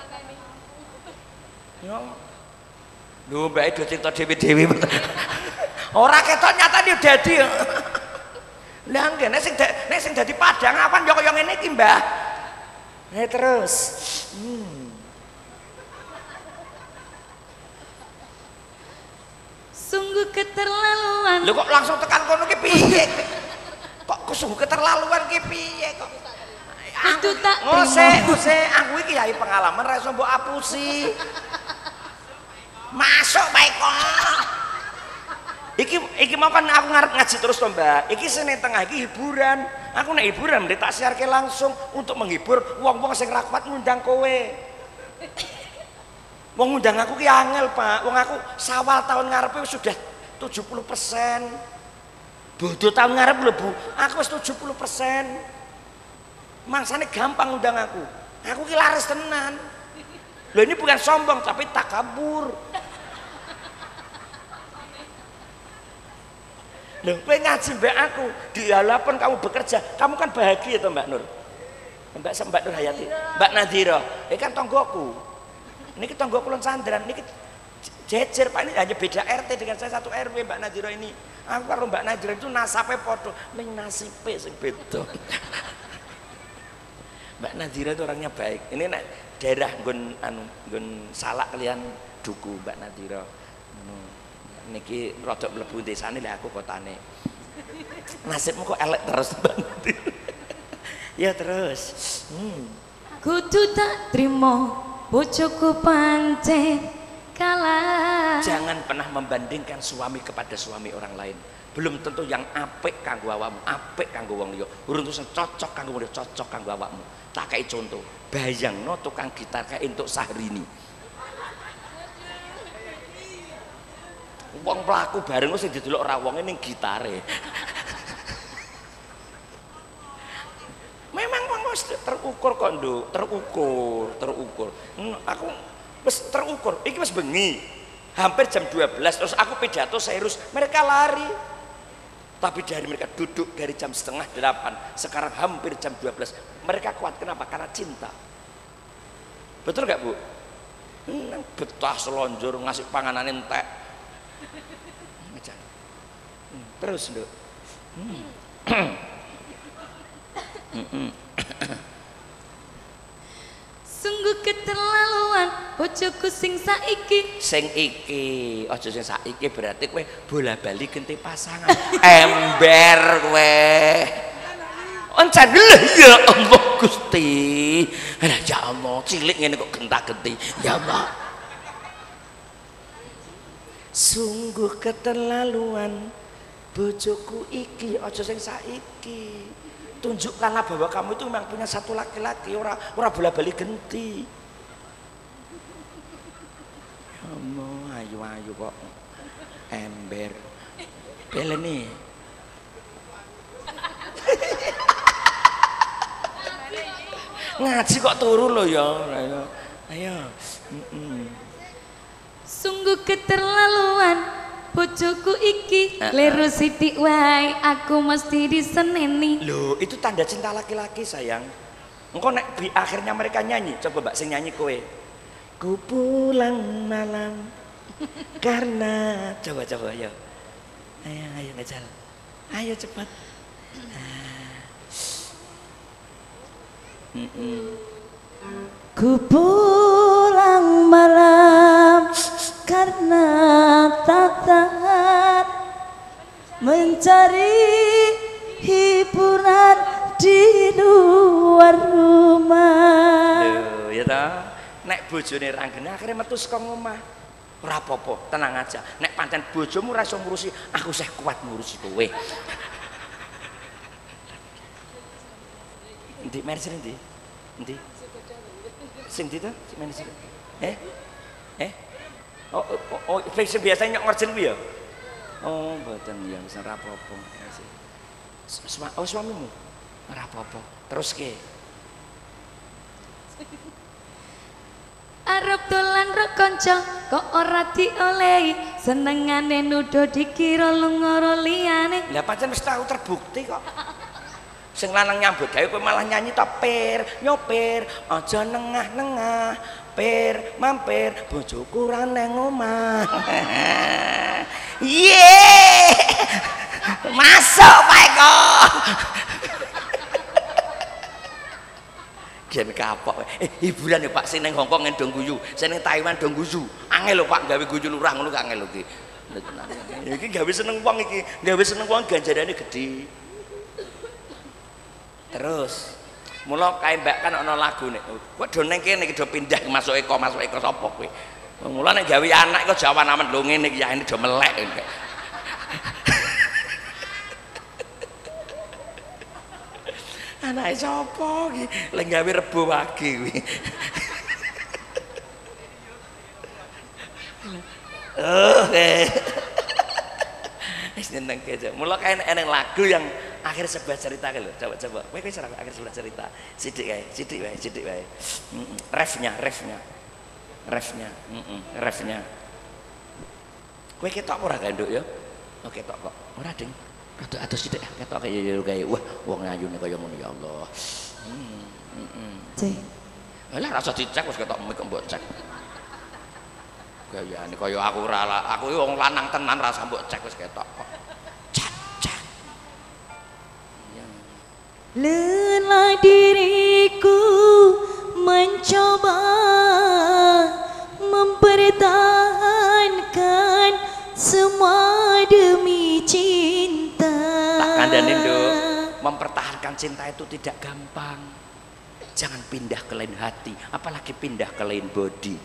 Yo. Lho, mbake do cerita dhewe-dhewe. Ora ketok nyatane dadi. Lah nggih nek sing dadi padang awan yo kaya ngene iki, Mbah. Terus. Sungguh keterlaluan. Lho kok langsung tekan kono ki piye? Kok sungguh keterlaluan ki piye kok? Itu tak ngose, aku iki yai pengalaman ra iso mbok apusi. Masuk baik kok. Iki mau kan aku ngarep ngaji terus to, Mbak. Iki sene tengah iki hiburan. Aku nek hiburan mesti tak siarke langsung untuk menghibur wong-wong sing ra kuat ngundang kowe. Wong ngundang aku ki angel, Pak. Wong aku sawal tahun ngarepe sudah 70%. Bodo tahun ngarep lho, Bu. Aku wis 70%. Mangsane gampang ngundang aku. Aku ki laris tenan. Loh ini bukan sombong tapi takabur. Loh, kowe ngaji mbak aku, dialaupun kamu bekerja, kamu kan bahagia toh Mbak Nur. Mbak Nur Hayati, Mbak Nadira, ini kan tonggoku. Ini tonggo Kulon Sandran, ini jejer Pak, ini hanya beda RT dengan saya satu RW Mbak Nadira ini. Aku kalau Mbak Nadira itu nasape podo, ning nasibe sing beda. Mbak Nadira itu orangnya baik. Ini daerah nggon salak kalian duku Mbak Nadira. niki rada mlebu desane lha aku kotane. Nasibmu kok elek terus banget. Ya terus. Kudu tak trimo bojoku pancen kalah. Jangan pernah membandingkan suami kepada suami orang lain. Belum tentu yang apik kanggo awakmu, apik kanggo wong liya. Urung terus cocok kanggo wong liya, cocok kanggo awakmu. Tak kei contoh. Bayangno tukang gitar kae entuk Syahrini. Wong pelaku bareng sing didelok ora wonge ning gitare. Memang wong wis terukur kok, Nduk, terukur. Aku wis terukur. Iki wis bengi. Hampir jam 12 terus aku pidato serius, mereka lari. Tapi dari mereka duduk dari jam setengah 8, sekarang hampir jam 12. Mereka kuat, kenapa? Karena cinta. Betul gak Bu? Betah selonjor ngasih panganan entek. Terus Nduk. Sungguh keterlaluan bojoku sing saiki. Sing iki, aja sing saiki berarti kowe bola-bali ganti pasangan. Ember kowe. Encen lho ya Allah Gusti. Ya Allah, cilik ngene kok genta-genti. Ya Allah. Sungguh keterlaluan bojoku iki, aja sing saiki. Tunjukkanlah bahwa kamu itu memang punya satu laki-laki, ora bola-bali genti. Ya Allah, ayu kok ember. Beleni. Ngaji kok turu lho ya. Ayo. Sungguh keterlaluan bojoku iki. Leru sithik wae aku mesti diseneni. Loh, itu tanda cinta laki-laki sayang. Engko nek di akhirnya mereka nyanyi, coba Mbak sing nyanyi kowe. Ku pulang malam karena coba ayo. Ayo ngejal. Ayo cepat. Ku pulang malam karena tak tahan mencari hiburan di luar rumah. Loh, ya ta. Nek bojone ranggene akhirnya metu saka omah. Ora apa-apa, tenang aja. Nek pancen bojomu ora iso ngurusi, aku sih kuat ngurusi kowe. Endi manajer endi? Endi? Sing ndi to? Manajer. Oh, fashion biasanya ngerjen ku ya? Oh, mboten ya wis ora apa-apa. Suamimu? Ora apa-apa. Terus ke? Arep dolan ro kanca kok ora diolehi, senengane nuduh dikira lunga liyane. Lah pancen wis tau terbukti kok. Sing lanang nyambut gawe kowe malah nyanyi ta per, nyopir, aja nengah-nengah, per, mampir, bojoku ra nang omah. Ye! Masuk Pak kok. Gen kapok. Hiburan ya Pak, sing ning Hongkong ndong guyu, sing ning Taiwan ndong guyu. Angel lho Pak gawe guyu lurah ngono kok angel lho iki. Iki gawe seneng wong iki, gawe seneng wong ganjarane gedhe. Terus mula kae Mbak kan ana lagune. Kok do ning kene iki do pindah masuk eko sapa kowe. Mula nek gawe anak kok jawan amen lho ngene iki ya ini do melek. Anake sapa iki? Lek gawe rebo wage kuwi. Wis nyeneng aja. Mula kae eneng lagu yang akhir sebuah cerita lho. Coba. Kowe akhir sebuah cerita. Sithik wae. Refnya. Kowe ketok ora ganduk ya? Oh ketok kok. Ora ding. Rada atus sithik ketok kaya wah wong ayune kaya ngono ya Allah. Cek. Lah rasa dicek wis ketok mik mbok cek. Gayane kaya aku wong lanang tenan rasa mbok cek wis ketok kok. Cek. Lelah diriku mencoba mempertahankan semua Makanya Nduk, mempertahankan cinta itu tidak gampang. Jangan pindah ke lain hati, apalagi pindah ke lain body.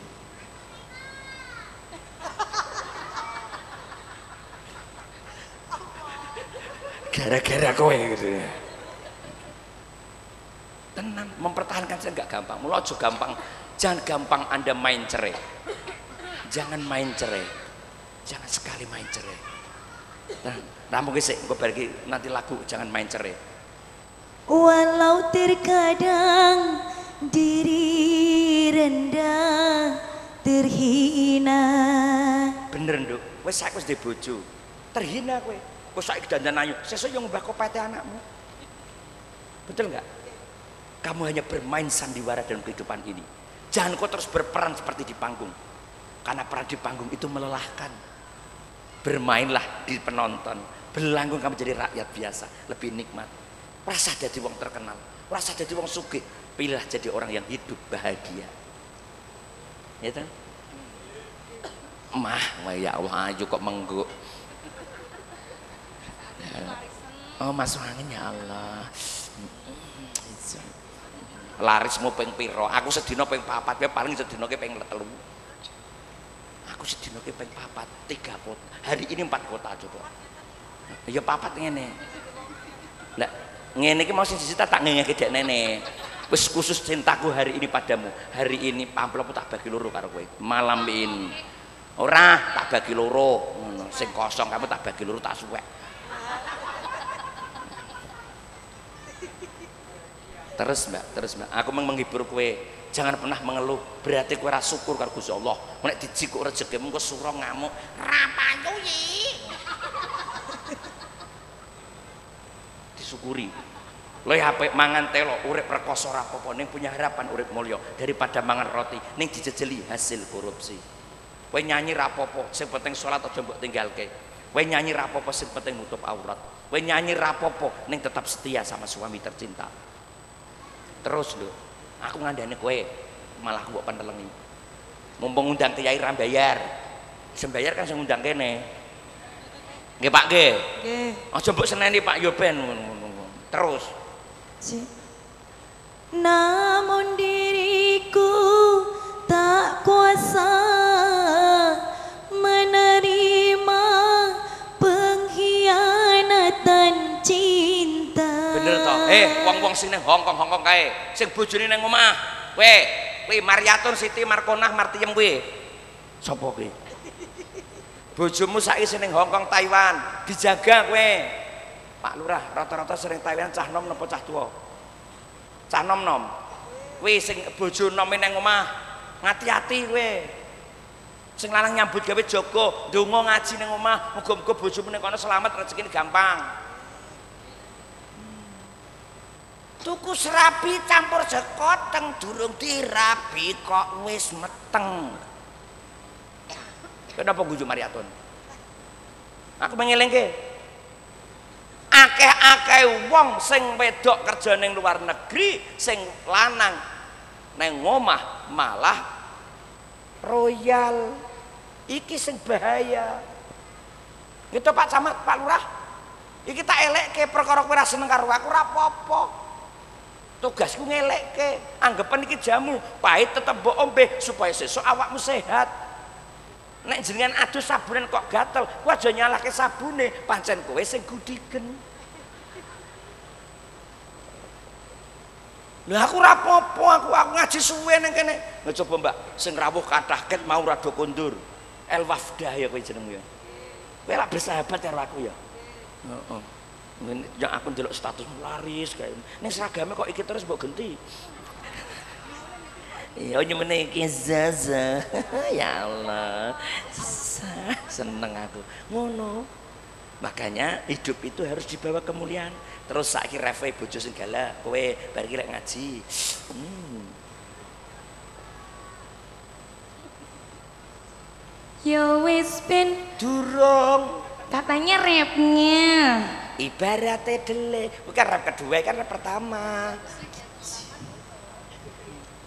Gara-gara kowe gitu ya. Tenang, mempertahankan cinta nggak gampang. Mula aja gampang, jangan gampang Anda main cerai. Jangan main cerai. Jangan sekali main cerai. Nah, rampung sih, gue bagi nanti lagu jangan main cerai. Walau terkadang diri rendah terhina. Bener Nduk, wes saiki wis bojo. Terhina kowe. Kok saiki dandan ayu, sesuk yo ngubah kopete anakmu. Betul nggak? Kamu hanya bermain sandiwara dalam kehidupan ini. Jangan kau terus berperan seperti di panggung. Karena peran di panggung itu melelahkan. Bermainlah di penonton. Belanggung kamu jadi rakyat biasa, lebih nikmat. Rasa jadi wong terkenal, rasa jadi wong sugih. Pilihlah jadi orang yang hidup bahagia. Ya kan? Mah, ya Allah, ayo kok mengguk. Oh, masuk angin ya Allah. Laris mau ping piro? Aku sedina ping 4, kowe paling sedina ki ping 3. Aku sedina ki ping 4, 3 kota. Hari ini 4 kota coba. Ya 4 ngene. Lah, ngene iki mau sing siji tak ngene dek nene. Wis khusus cintaku hari ini padamu. Hari ini amplop tak bagi loro karo kowe. Malam ini. Ora tak bagi loro ngono. Sing kosong kamu tak bagi loro tak suwek. Terus mbak, aku menghibur kue. Jangan pernah mengeluh. Berarti kue ora syukur karo Gusti Allah. Nek dijikuk rezekimu kok sura ngamuk, ra payu yi. Disyukuri. Lo apik mangan telo, urip rekoso ora apa-apa, ning punya harapan urip mulya daripada mangan roti ning dijejeli hasil korupsi. Kowe nyanyi ra apa-apa, sing penting salat aja mbok tinggalke. Kowe nyanyi ra apa-apa, sing penting nutup aurat. Kowe nyanyi ra apa-apa, ning tetap setia sama suami tercinta. Terus lho, aku ngandani kowe, malah aku mbok pentelengi. Mumpung ngundang kiai ra bayar. Sembayar kan sing ngundang kene. Nggih Pak nggih. Nggih. Aja mbok seneni Pak yo ben ngono. Terus. Namun diriku tak kuasa menerima pengkhianatan cinta. Bener toh? Wong-wong sing nang Hongkong kae, sing bojone nang omah. Kowe Mariatun Siti Markonah Martiem kowe. Sapa kowe? Bojomu saiki sing nang Hongkong Taiwan, dijaga kowe. Pak Lurah, rata-rata sering Taiwan cah nom napa cah tuwa? Cah nom-nom. Kowe sing bojo nome nang omah, ngati-ati kowe. Sing lanang nyambut gawe jaga, ndonga ngaji nang omah, muga-muga bojomu ning kono selamat, rezekine gampang. Tuku serabi campur sekoteng durung dirabi kok wis meteng. Kenapa guju Mariatun? Aku mengelingke. Akeh-akeh wong sing wedok kerja ning luar negeri, sing lanang neng omah malah royal. Iki sing bahaya. Gitu Pak Camat, Pak Lurah. Iki tak elekke perkara kowe ra seneng karo aku ora apa-apa. Tugasku ngelekke, anggapan iki jamu, pahit tetep mbok ombe supaya sesuk awakmu sehat. Nek jenengan adus sabunan kok gatel, kowe aja nyalahke sabune, pancen kowe sing gudigen. Lah aku ora apa-apa, aku ngaji suwe ning kene. Lah coba Mbak, sing rawuh kathah ket mau rada kondur. El Wafdah ya kowe jenengmu ya. Kowe lak bersahabat karo aku ya. Heeh. Yang aku ndelok status laris kayak ning seragame kok iki terus mbok genti. Ya nyemene iki Zaza. Ya Allah. Seneng aku. Ngono. Makanya hidup itu harus dibawa kemuliaan. Terus saiki refe bojo sing galak, kowe bar iki lek ngaji. Yo wis ben Durung. katanya rapnya. Ibaratnya dele, bukan rap kedua kan rap pertama.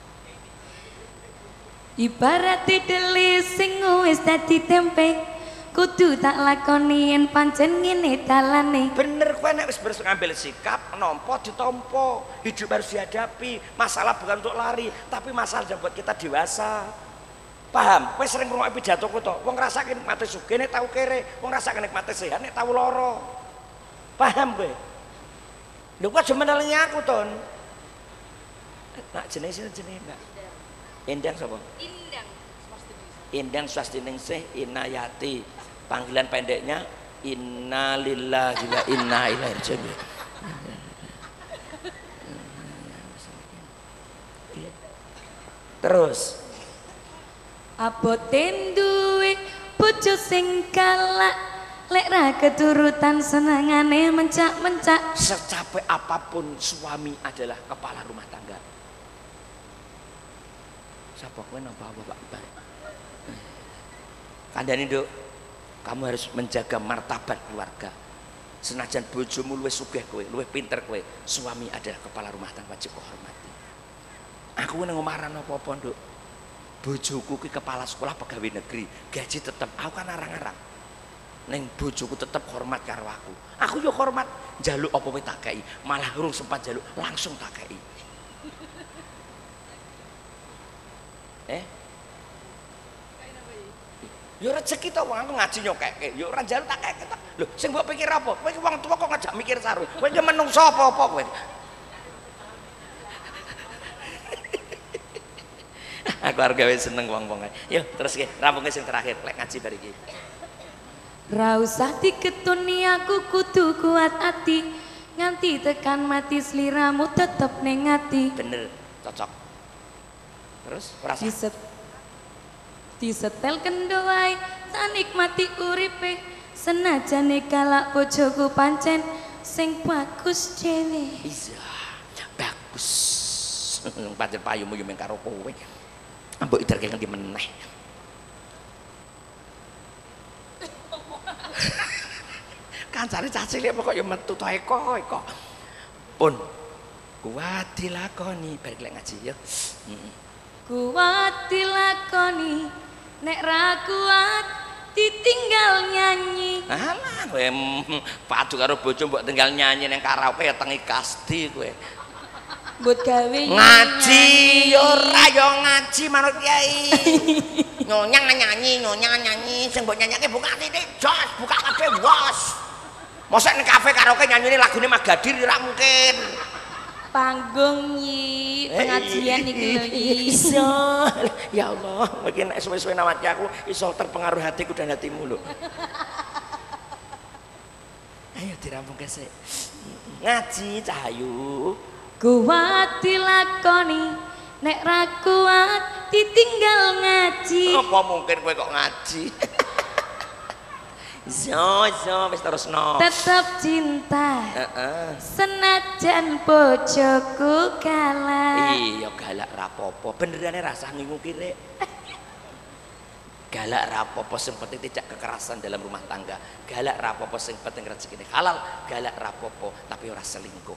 Ibarat deli sing wis dadi tempe, kudu tak lakoni yen pancen ngene dalane. Bener kowe nek wis ngambil sikap nampa ditampa. Hidup harus dihadapi. Masalah bukan untuk lari, tapi masalah yang buat kita dewasa. Paham? Kowe sering ngrungokne pidatoku to. Wong ngrasake nikmate sugih nek tau kere, wong ngrasake nikmate sehat nek tau lara. Paham kowe? Lho kok aja menelengi aku, Ton. Nak jenenge Mbak. Endang sapa? Endang Swastiningsih Inayati. Panggilan pendeknya Inna lillahi wa inna ilaihi raji'un. Terus Aboten duwe bojo sing galak, lek ra keturutan senengane mencak-mencak. secapek apapun suami adalah kepala rumah tangga. Siapa kowe napa bapak? Kandhani Nduk, kamu harus menjaga martabat keluarga. Senajan bojomu luwih sugih kowe, luwih pinter kowe, suami adalah kepala rumah tangga, wajib kau hormati. Aku nang omaran apa-apa, Nduk. Bojoku ki kepala sekolah pegawai negeri, gaji tetep, aku kan arang-arang. Neng bojoku tetep hormat karo aku. Aku yo hormat, njaluk apa wae tak kei, malah urung sempat njaluk langsung tak kei. Yo rezeki to wong aku ngaji nyokeke, yo ora njaluk tak kei to. Lho, sing mbok pikir apa? Kowe ki wong tuwa kok ngajak mikir saru. Kowe ki menungso apa-apa kowe. Aku arep gawe seneng wong-wong ae. Yo terus ki, rampunge sing terakhir lek ngaji bar iki. Ra usah diketuni aku kudu kuat ati, nganti tekan mati sliramu tetep ning ati. Bener, cocok. Terus ora sah. Disetel kendo wae, tak nikmati uripe, senajane galak bojoku pancen sing bagus dhewe. Iya, bagus. Pancen payumu yo mung karo kowe. Ambok idarke ngendi meneh. Kancane cah cilik kok yo metu to eko. Pun kuat dilakoni bar lek ngaji ya. Kuat dilakoni, nek ra kuat ditinggal nyanyi. Alah kowe padu karo bojo mbok tinggal nyanyi ning karaoke tengi kasdi kowe. Mbut gawe Ngaji yo ora yo ngaji manut kiai. Nyonyang nyanyi, sing mbok nyanyake buka titik jos, buka kabeh wos. Mosok ning kafe karaoke nyanyine lagune Magadir ora mungkin. Panggung Yi, pengajian iki lho Yi. Iso. Ya Allah, mungkin nek suwe-suwe nawati aku iso terpengaruh hatiku dan hatimu lho. Ayo dirampungke sik. Ngaji Cahayu. Kuat dilakoni, nek ra kuat ditinggal ngaji. Apa mungkin kowe kok ngaji? Zo wis terusno. Tetep cinta. Senajan bojoku galak. Iya galak rapopo, benerane rasah ngingu kire. Galak rapopo sing penting tidak kekerasan dalam rumah tangga. Galak rapopo sing penting rezekine halal. Galak rapopo tapi ora selingkuh.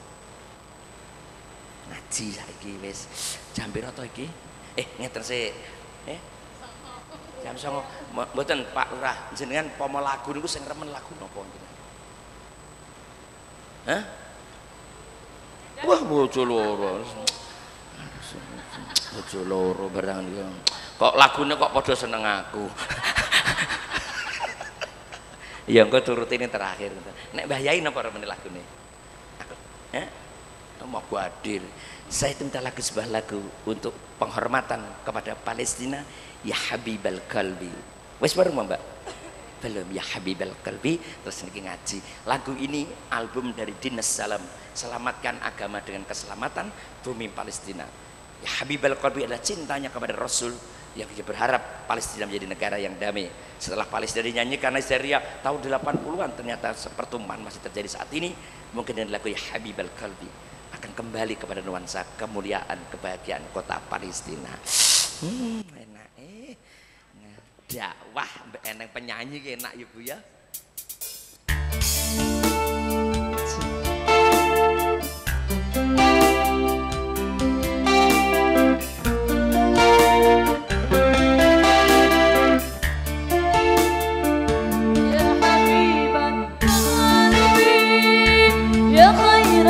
Ngaji saiki wis jam piro to iki? Ngeten sik. Jam 09.00 mboten Pak Lurah, jenengan pomo lagu niku sing remen lagu napa jenengan? Hah? Wah bojo loro. Bojo loro barang iki. Kok lagune kok padha seneng aku. Ya engko turuti ini terakhir. Nek Mbah Yai napa remen lagune? Aku. Mau hadir. Saya minta lagu sebuah lagu untuk penghormatan kepada Palestina. Ya Habibal Qalbi. Wes baru Mbak? Belum. Ya Habibal Qalbi. Terus niki ngaji. Lagu ini album dari Dinas Salam. Selamatkan agama dengan keselamatan bumi Palestina. Ya Habibal Qalbi adalah cintanya kepada Rasul yang dia berharap Palestina menjadi negara yang damai. Setelah Palestina dinyanyikan histeria tahun 80-an, ternyata pertumbuhan masih terjadi saat ini. Mungkin dengan lagu Ya Habibal Qalbi akan kembali kepada nuansa kemuliaan kebahagiaan kota Palestina. Enak dakwah mbak eneng penyanyi enak ya Bu ya.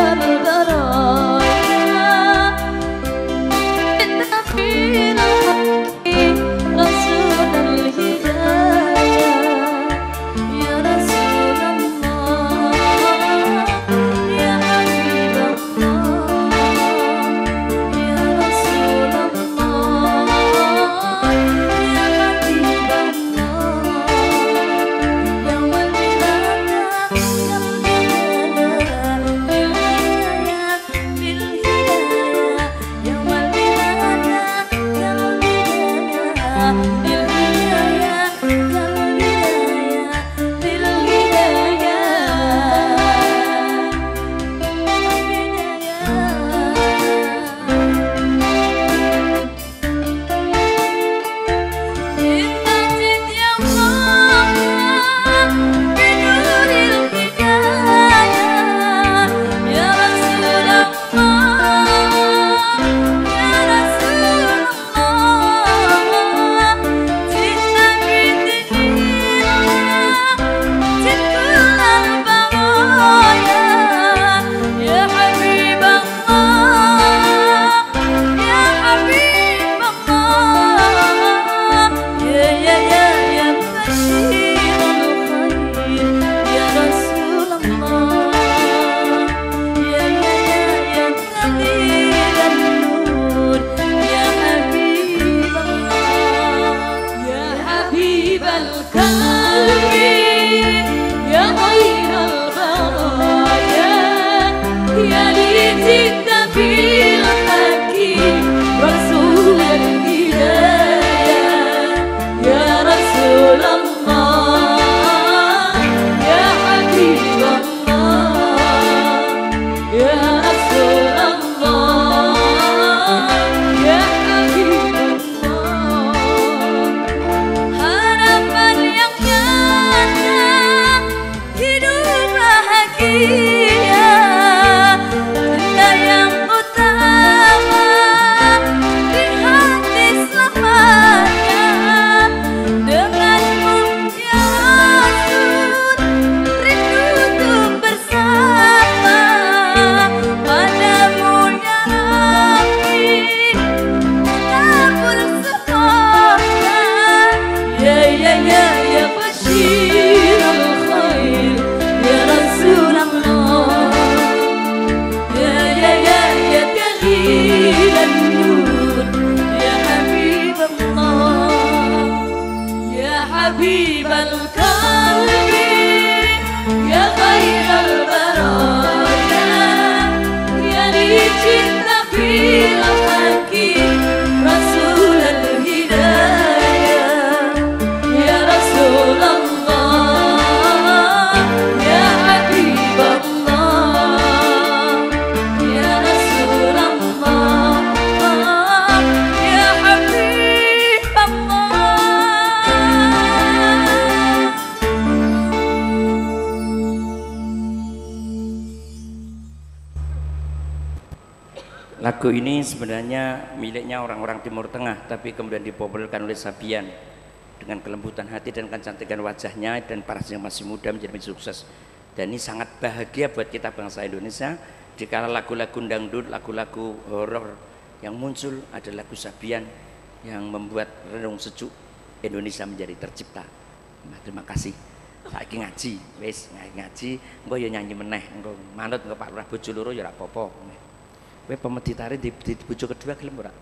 Lagu ini sebenarnya miliknya orang-orang Timur Tengah, tapi kemudian dipopulerkan oleh Sabian dengan kelembutan hati dan kecantikan wajahnya, dan parasnya masih muda menjadi sukses. Dan ini sangat bahagia buat kita bangsa Indonesia, dikala lagu-lagu dangdut, lagu-lagu horor yang muncul ada lagu Sabian yang membuat renung sejuk Indonesia menjadi tercipta. Nah, terima kasih. Saiki ngaji, wis ngaji, engko ya nyanyi meneh, engko manut engko Pak Lurah bojo loro ya ora apa-apa. Kowe pemeditare di bojo kedua gelem ora?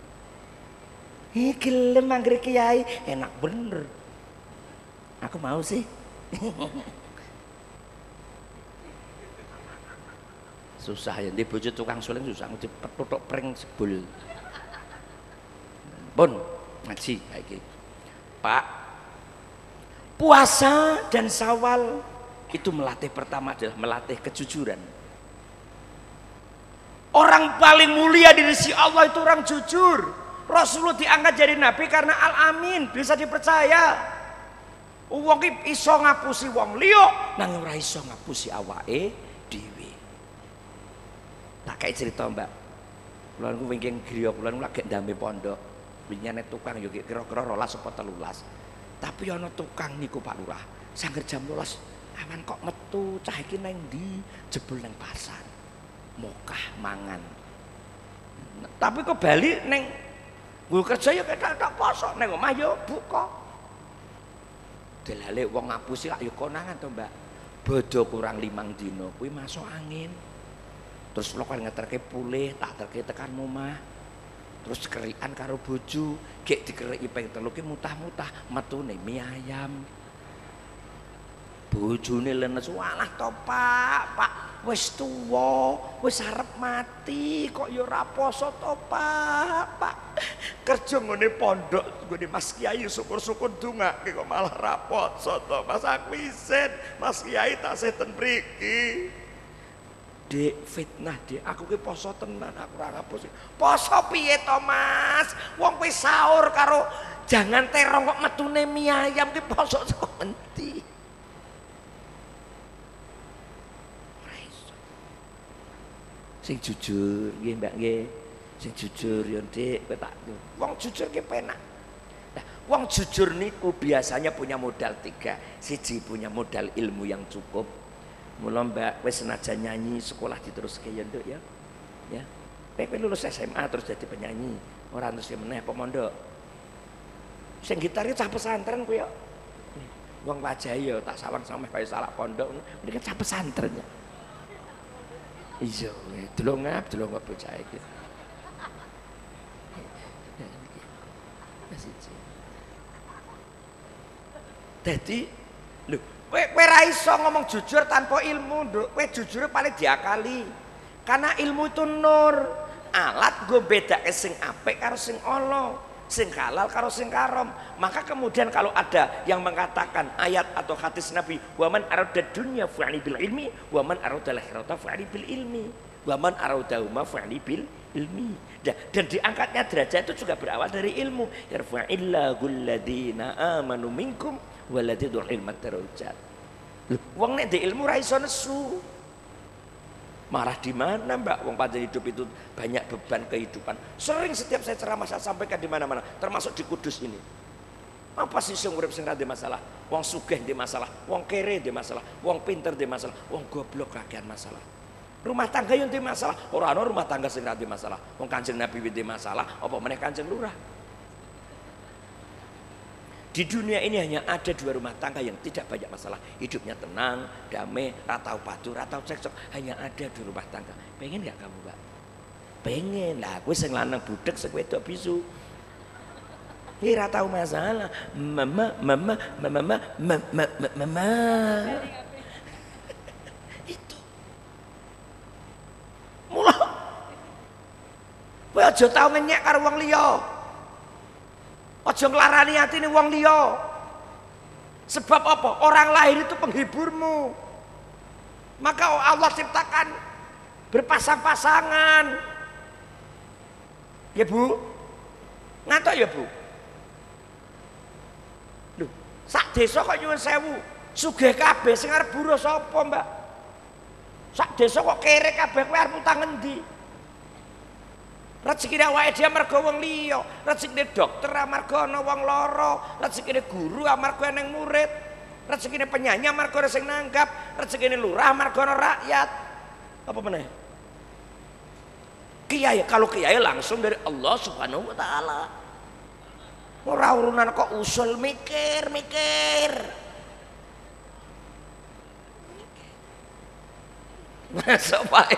Gelem anggere kiai, enak bener. Aku mau sih. Susah ya, di bojo tukang suling susah, dipethuk pring sebul. Pun ngaji saiki. Pak, puasa dan Syawal itu melatih, pertama adalah melatih kejujuran. Orang paling mulia di sisi Allah itu orang jujur. Rasulullah diangkat jadi nabi karena al-amin, bisa dipercaya. Wong iki iso ngapusi wong liya nanging ora iso ngapusi awake dhewe. Tak kayak cerita, Mbak. Kula niku wingking griya kula niku lagi ndambe pondok. Winyane tukang yo kira-kira 12 apa 13. Tapi ana tukang niku Pak Lurah, sangger jam 12 aman kok metu, cah iki nang ndi? Jebul nang pasar. mokah mangan. Tapi kok bali neng gue kerja ya tak poso neng omah yo buka. Delale wong ngapusi lak yo konangan to Mbak. Bodo kurang 5 dino kuwi masuk angin. Terus lo kan ngeterke pulih tak terke tekan omah. Terus kerikan karo bojo, gek dikeriki ping 3 ki mutah-mutah metune mie ayam. Bojone lenes, walah to Pak wis tuwa, wis arep mati kok ya ora poso to Pak. Kerja ngene pondok nggone Mas Kiai syukur-syukur ndongake kok malah ra poso to Mas aku isin, Mas Kiai tasih ten mriki. Dek fitnah dek, aku ki poso tenan aku ora ngapusi. Poso piye to Mas? Wong kowe sahur karo jangan terong kok metune mie ayam ki poso kok endi? Sing jujur nggih Mbak nggih. Sing jujur ya Dik, kowe tak wong jujur ki penak. Nah, wong jujur niku biasanya punya modal 3. Siji punya modal ilmu yang cukup. Mula Mbak wis senajan nyanyi sekolah diteruske ya Nduk ya. Ya. Kowe lulus SMA terus jadi penyanyi, ora terus meneh apa mondok. Sing gitar cah pesantren kuwi ya. Wong wajah ya tak sawang sampe kaya salah pondok, mriki cah pesantren ya. Iya, delongap bocah iki. Dadi lho, kowe ora iso ngomong jujur tanpa ilmu, Nduk. Kowe jujur paling diakali. Karena ilmu itu nur, alat go bedake sing apik karo sing ala, sing halal karo sing haram. Maka kemudian kalau ada yang mengatakan ayat atau hadis Nabi, waman arada dunya fa'li bil ilmi, waman arada akhirata fa'li bil ilmi, waman aradahuma fa'li bil ilmi. Dan diangkatnya derajat itu juga berawal dari ilmu. Yarfa'illahu alladhina amanu minkum walladhina ilmat darajat. Wong nek di ilmu ra iso nesu. Marah di mana Mbak? Wong pancen hidup itu banyak beban kehidupan. Sering setiap saya ceramah saya sampaikan di mana-mana, termasuk di Kudus ini. Apa sih sing urip sing ra ndek masalah? Wong sugih ndek masalah, wong kere ndek masalah, wong pinter ndek masalah, wong goblok kakean masalah. Rumah tangga yang ndek masalah, ora ana rumah tangga sing ra ndek masalah. Wong Kanjeng Nabi ndek masalah, apa meneh Kanjeng Lurah. Di dunia ini hanya ada 2 rumah tangga yang tidak banyak masalah. Hidupnya tenang, damai, ratau padu, ratau cekcok. Hanya ada 2 rumah tangga. Pengen gak kamu Mbak? Pengen lah, aku sing lanang budek sing wedok bisu. Ini ratau masalah. Mama. Itu. Mula. Kowe aja tau ngenyek karo wong liya. Aja nglarani atine wong liya. Sebab apa? Orang lain itu penghiburmu. Maka Allah ciptakan berpasang-pasangan. Ya Bu? Ngantuk ya Bu? Loh, sak desa kok nyuwun sewu. Sugih kabeh sing arep buruh sapa, Mbak? Sak desa kok kere kabeh kowe arep utang ngendi? Rezekine awake dhewe amarga wong liya, rezekine dokter amarga ana wong lara, rezekine guru amarga eneng murid, rezekine penyanyi amarga ana sing nanggap, rezekine lurah amarga ana rakyat. Apa meneh? Kiai, kalau kiai langsung dari Allah Subhanahu wa taala. Ora urunan kok usul mikir. Masuk baik.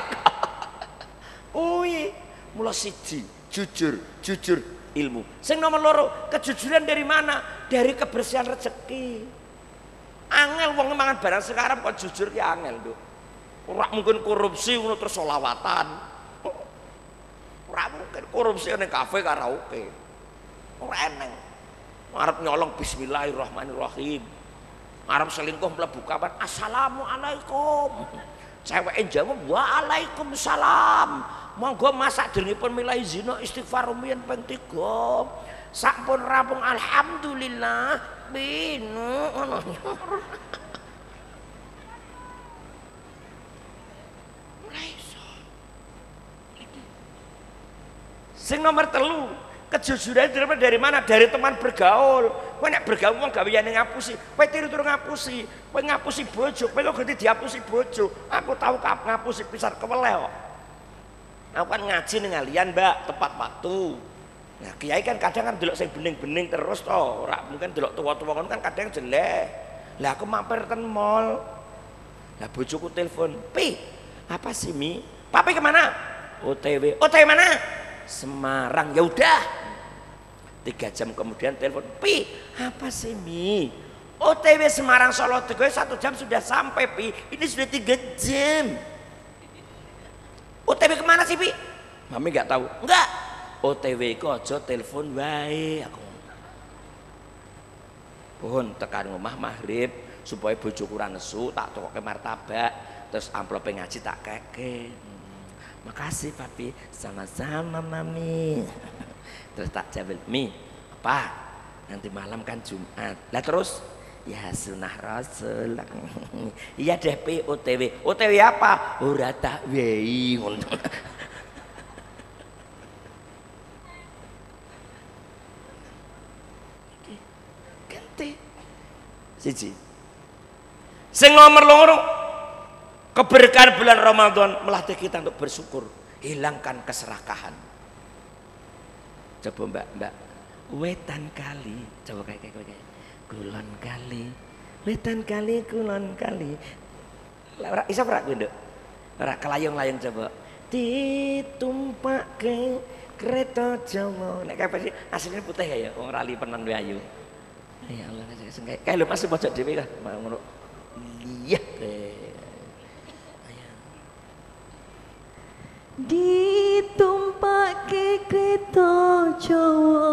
Mula siji, jujur ilmu. Sing nomor loro, kejujuran dari mana? Dari kebersihan rezeki. Angel wong mangan barang sekarang kok jujur ki angel, Nduk. Ora mungkin korupsi ngono terus selawatan. Ora mungkin korupsi ning kafe karaoke. Ora eneng. Arep nyolong bismillahirrahmanirrahim. Arep selingkuh mlebu kamar, assalamualaikum. Ceweke jawab waalaikumsalam. Monggo masak denipun milai zina istighfar rumiyin ping 3. Sampun rampung alhamdulillah binu ngono. Sing nomor 3, kejujuran dari mana? Dari teman bergaul. Kowe nek bergaul wong gaweyane ngapusi, kowe tiru-tiru ngapusi. Kowe ngapusi bojo, kowe kok ganti diapusi bojo. Aku tahu ngapusi pisan keweleh kok. Aku kan ngaji ning ngalian, Mbak, tepat waktu. Nah, kiai kan kadang kan delok sing bening-bening terus to, ora mungkin delok tuwa-tuwa ngono kan kadang jelek. Lah aku mampir ten mall. Lah bojoku telepon, "Pi, apa sih Mi? Papi kemana?" OTW. OTW mana? Semarang. Ya udah. 3 jam kemudian telepon, "Pi, apa sih Mi? OTW Semarang Solo Tegal 1 jam sudah sampai, Pi. Ini sudah 3 jam." OTW kemana sih, Pi? Mami nggak tahu. Enggak. OTW ku aja telepon wae aku. Pohon tekan omah maghrib supaya bojoku ora nesu, tak tokoke martabak, terus amplope ngaji tak keke. Makasih Papi, sama-sama Mami. Terus tak jawab, "Mi, apa? Nanti malam kan Jumat." Lah terus ya sunah Rasul. Iya deh Pi, OTW. OTW apa? Ora tak wehi ngono. Siji. Sing nomor loro, keberkahan bulan Ramadan melatih kita untuk bersyukur, hilangkan keserakahan. Coba Mbak, wetan kali, coba kayak kulon kali, wetan kali, kulon kali. Ora iso ora kuwi, Nduk? Ora kelayong-layong coba. Ditumpak ke kereta Jawa. Nek kayak sih aslinya putih ya, wong rali penan wae ayu. Ya Allah, kayak lu pasti pojok dhewe kan, ngono. Iya. Ditumpake kereta Jawa,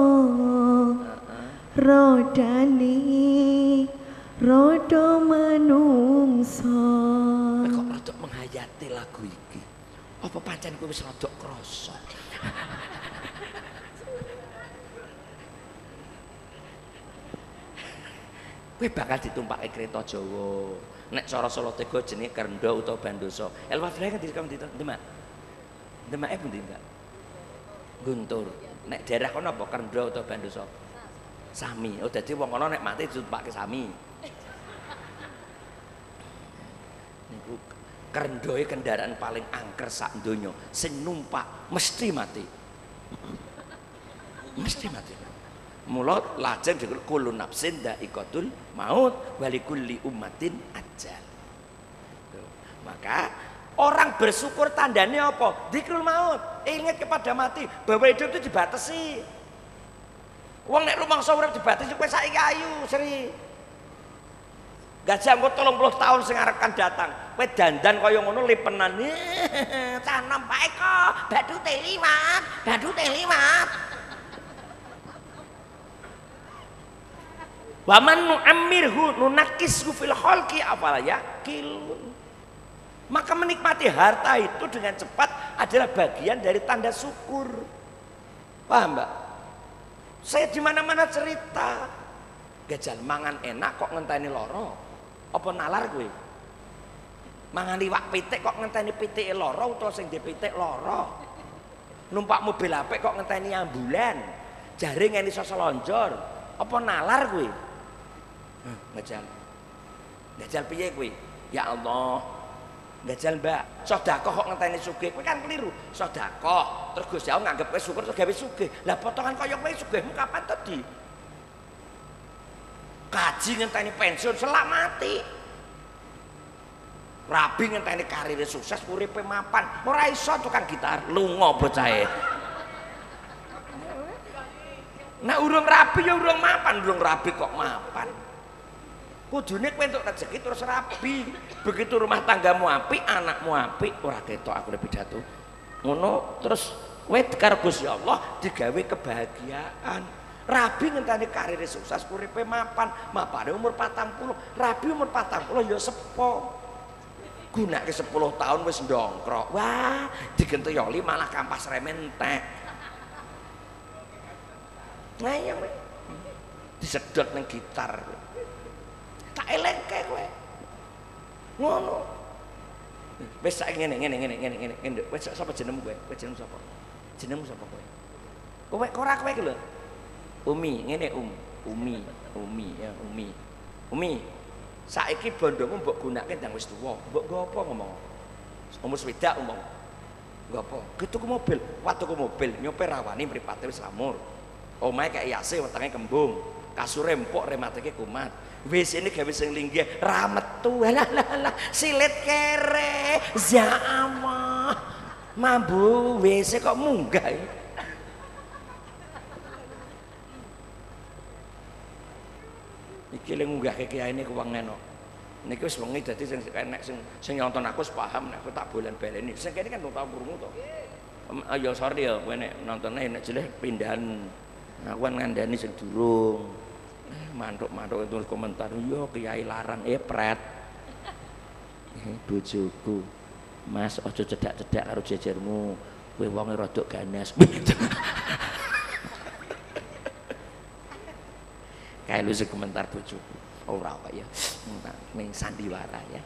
rodane rodo menungso. Kok rodok menghayati lagu iki? Apa pancen kowe wis rodok krasa? Kowe bakal ditumpake kereta Jawa. Nek cara Solo Tego jenenge Kerndo utawa Bandoso. Elwafre kan dikon Demak. Demake pundi, Mbak? Guntur. Nek daerah kono apa Kerndo utawa Bandoso? Sami. Oh dadi wong kono nek mati ditumpake sami. Niku Kerndoe kendaraan paling angker sak donya. Sing numpak mesti mati. Mesti mati. Mula lajeng dikul kullu nafsin dha'iqatul maut wa likulli ummatin ajal. Maka orang bersyukur tandanya apa? Dzikrul maut, ingat kepada mati, bahwa hidup itu dibatasi. Wong nek rumangsa urip dibatasi kowe saiki ayu, Sri. Gajah engko 30 tahun sing arep kan datang. Kowe dandan kaya ngono lipenan. Cah nampak kok, badute liwat, badute liwat. Waman nu'ammirhu nunakishu fil khalqi afala yaqilun. Maka menikmati harta itu dengan cepat adalah bagian dari tanda syukur. Paham, Mbak? Saya di mana-mana cerita. Gajal mangan enak kok ngenteni loro. Apa nalar kowe? Mangan iwak pitik kok ngenteni pitike loro utawa sing dhe pitik loro. Numpak mobil apik kok ngenteni ambulan. Jare ngene iso selonjor. Apa nalar kowe? Gajal piye kuwi? Ya Allah. Gajal Mbak, sedekah kok ngenteni sugih. Kowe kan keliru. Sedekah terus Gusti Allah nganggep kowe syukur terus gawe sugih. Lah potongan kaya kowe sugihmu kapan tadi? Kaji ngenteni pensiun selak mati. Rabi ngenteni karir sukses uripe mapan. Ora iso tukang gitar, lunga bocahe. Nah urung rabi ya urung mapan, urung rabi kok mapan. Kudune kowe entuk rezeki terus rabi. Begitu rumah tanggamu apik, anakmu apik, ora ketok aku lebih pidato. Ngono terus kowe karo Gusti Allah digawe kebahagiaan. Rabi ngenteni karir sukses uripe mapan, mapane umur 40. Rabi umur 40 ya sepo. Gunake 10 tahun wis ndongkrok. Wah, digentuyoli malah kampas rementek. Nah iya kowe. Disedot ning gitar. Tak elengke kowe. Ngono. Wis saiki ngene. Wis sapa jenengmu kowe? Kowe jenengmu sapa? Jenengmu sapa kowe? Kowe ora kowe iki lho. Umi, ngene Umi ya Umi. Umi. Saiki bondomu mbok gunake ndang wis tuwa. Mbok nggo apa ngomong? Umur swidak umpama. Nggo apa? Gitu ku mobil, watuku mobil, nyopir rawani mripate wis lamur. Omahe kaya IAC wetenge kembung, kasure empuk rematike kumat. WC-ne gawe sing linggih, ra metu. Lah silit kere. Ya Allah. Mambu WC kok munggah. Iki lek munggahke kiyaine ku wong enok. Niki wis wengi dadi sing enek sing nyonton aku wis paham nek aku tak bolen baleni. Sing kene kan tau krungu to. Ya sorry ya kowe nek nontone nek jeleh pindahan. Aku kan ngandani sing durung. Mantuk-mantuk itu komentar, yo kiai larang pret. Bojoku. Mas aja cedak-cedak karo jejermu. Kowe wonge rada ganas. Kayak lu komentar bojoku. Ora kok ya. Ning sandiwara ya.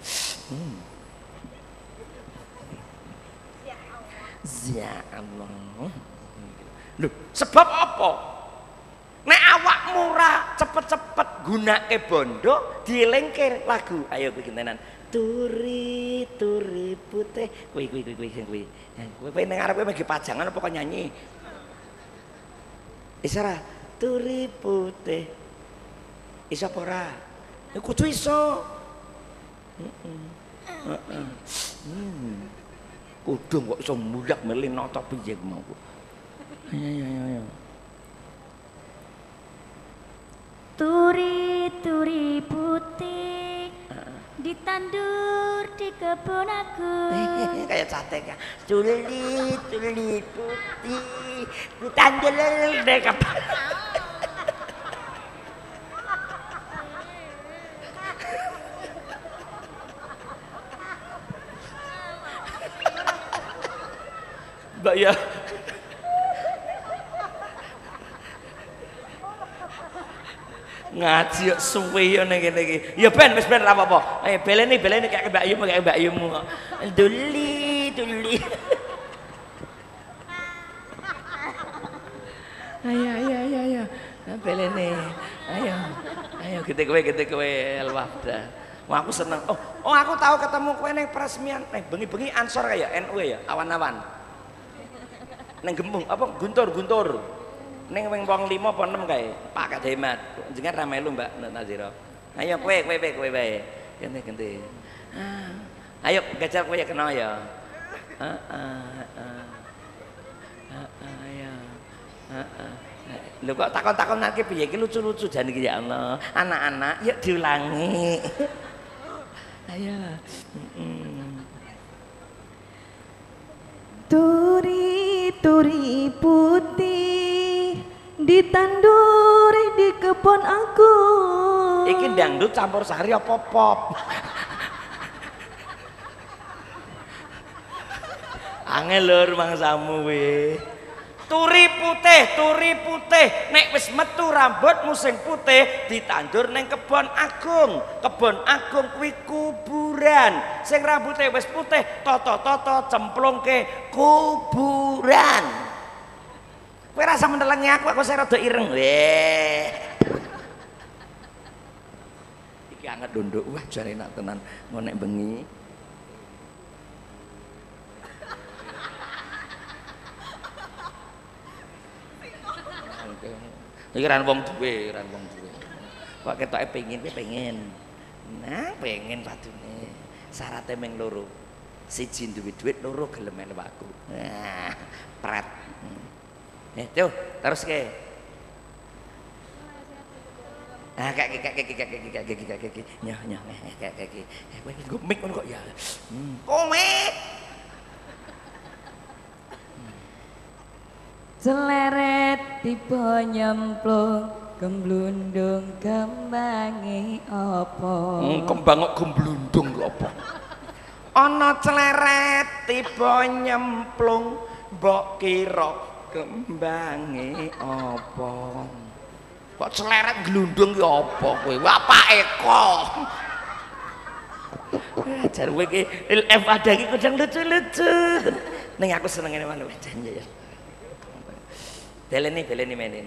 Ya Allah. Lho, sebab apa? Nek awak murah cepet-cepet gunake bondo dielingke lagu. Ayo kowe gentenan. Turi turi putih. Kowe sing kowe. Kowe ning arep kowe megi pajangan apa kok nyanyi? Isara turi putih. Iso apa ora? Ya kudu iso. Kudu kok iso mulak meli nata piye mau. Ayo. Turi turi putih ditandur di kebun aku. Kayak sate kan. Tuli putih ditandur di kebun. Mbak ya. Ngaji kok suwe yo ning kene iki. Ya ben wis ben ra apa-apa. Ayo beleni kayak Mbak Yumu. Duli. Ayo. Beleni. Ayo gede kowe Al-Wahda. Wah aku seneng. Oh aku tahu ketemu kowe ning peresmian. Bengi-bengi Ansor kaya NU ya, awan-awan. Ning Gembung apa Guntur. Ning wing wong 5 apa 6 kae. Pak Kademat. Jenengan ra melu Mbak Nazira. Ayo kowe bae. Ganti. Ayo gajar kowe kena ya. Ayo. Lho kok takon-takon nake piye iki lucu-lucu jan iki ya Allah. Anak-anak yuk diulangi. Ayo. Turi putih ditanduri di kebun aku. Iki dangdut campur sari apa pop? Angel lur mangsamu we. Turi putih nek wis metu rambutmu sing putih ditandur ning kebon agung. Kebon agung kuwi kuburan. Sing rambute wis putih toto cemplungke kuburan. Kowe rasa mendelengi aku sing rada ireng. Iki anget nduk. Wah jare nak tenan ngonek bengi. Iki ran wong duwe. Kok ketoke pengen. Nah, pengen padune. Syaratnya meng loro. Siji duwe duit, loro gelem melu aku. Nah, pret. Tuh, terus ke. Ah, kayak. Nyah. Kayak. Kowe nggo mik ngono kok ya. Komik. Seleret tiba nyemplung gemblundung kembange apa? Kembang kok gemblundung kok apa? Ana celeret tiba nyemplung mbok kira kembange apa? Kok celeret glundung ki apa kowe? Apake kok? Jar kowe iki F ada iki kadang lucu-lucu. Ning aku senengane manuk ya. Beleni menene.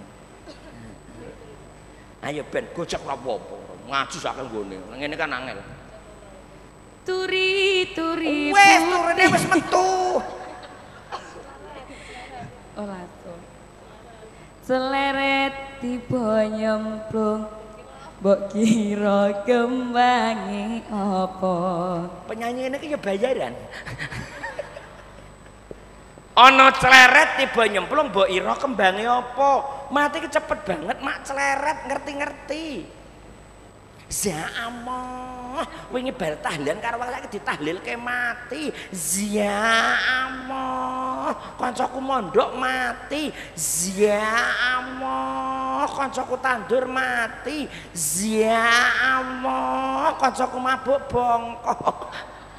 Ayo ben gojek ora apa-apa. Ngaji sak nggone. Ngene kan angel. Turi Wes turune wis metu. seleret tiba nyemplung mbok kira kembange apa. Penyanyi ini ya bayaran. Ono celeret tiba nyemplung mbok ira kembange apa. Mati cepet banget mak celeret ngerti-ngerti. Za'amah wingi bar tahlilan karo wong saiki ditahlilke mati. Za'amah kancaku mondok mati. Za'amah kancaku tandur mati. Za'amah kancaku mabuk bongkok.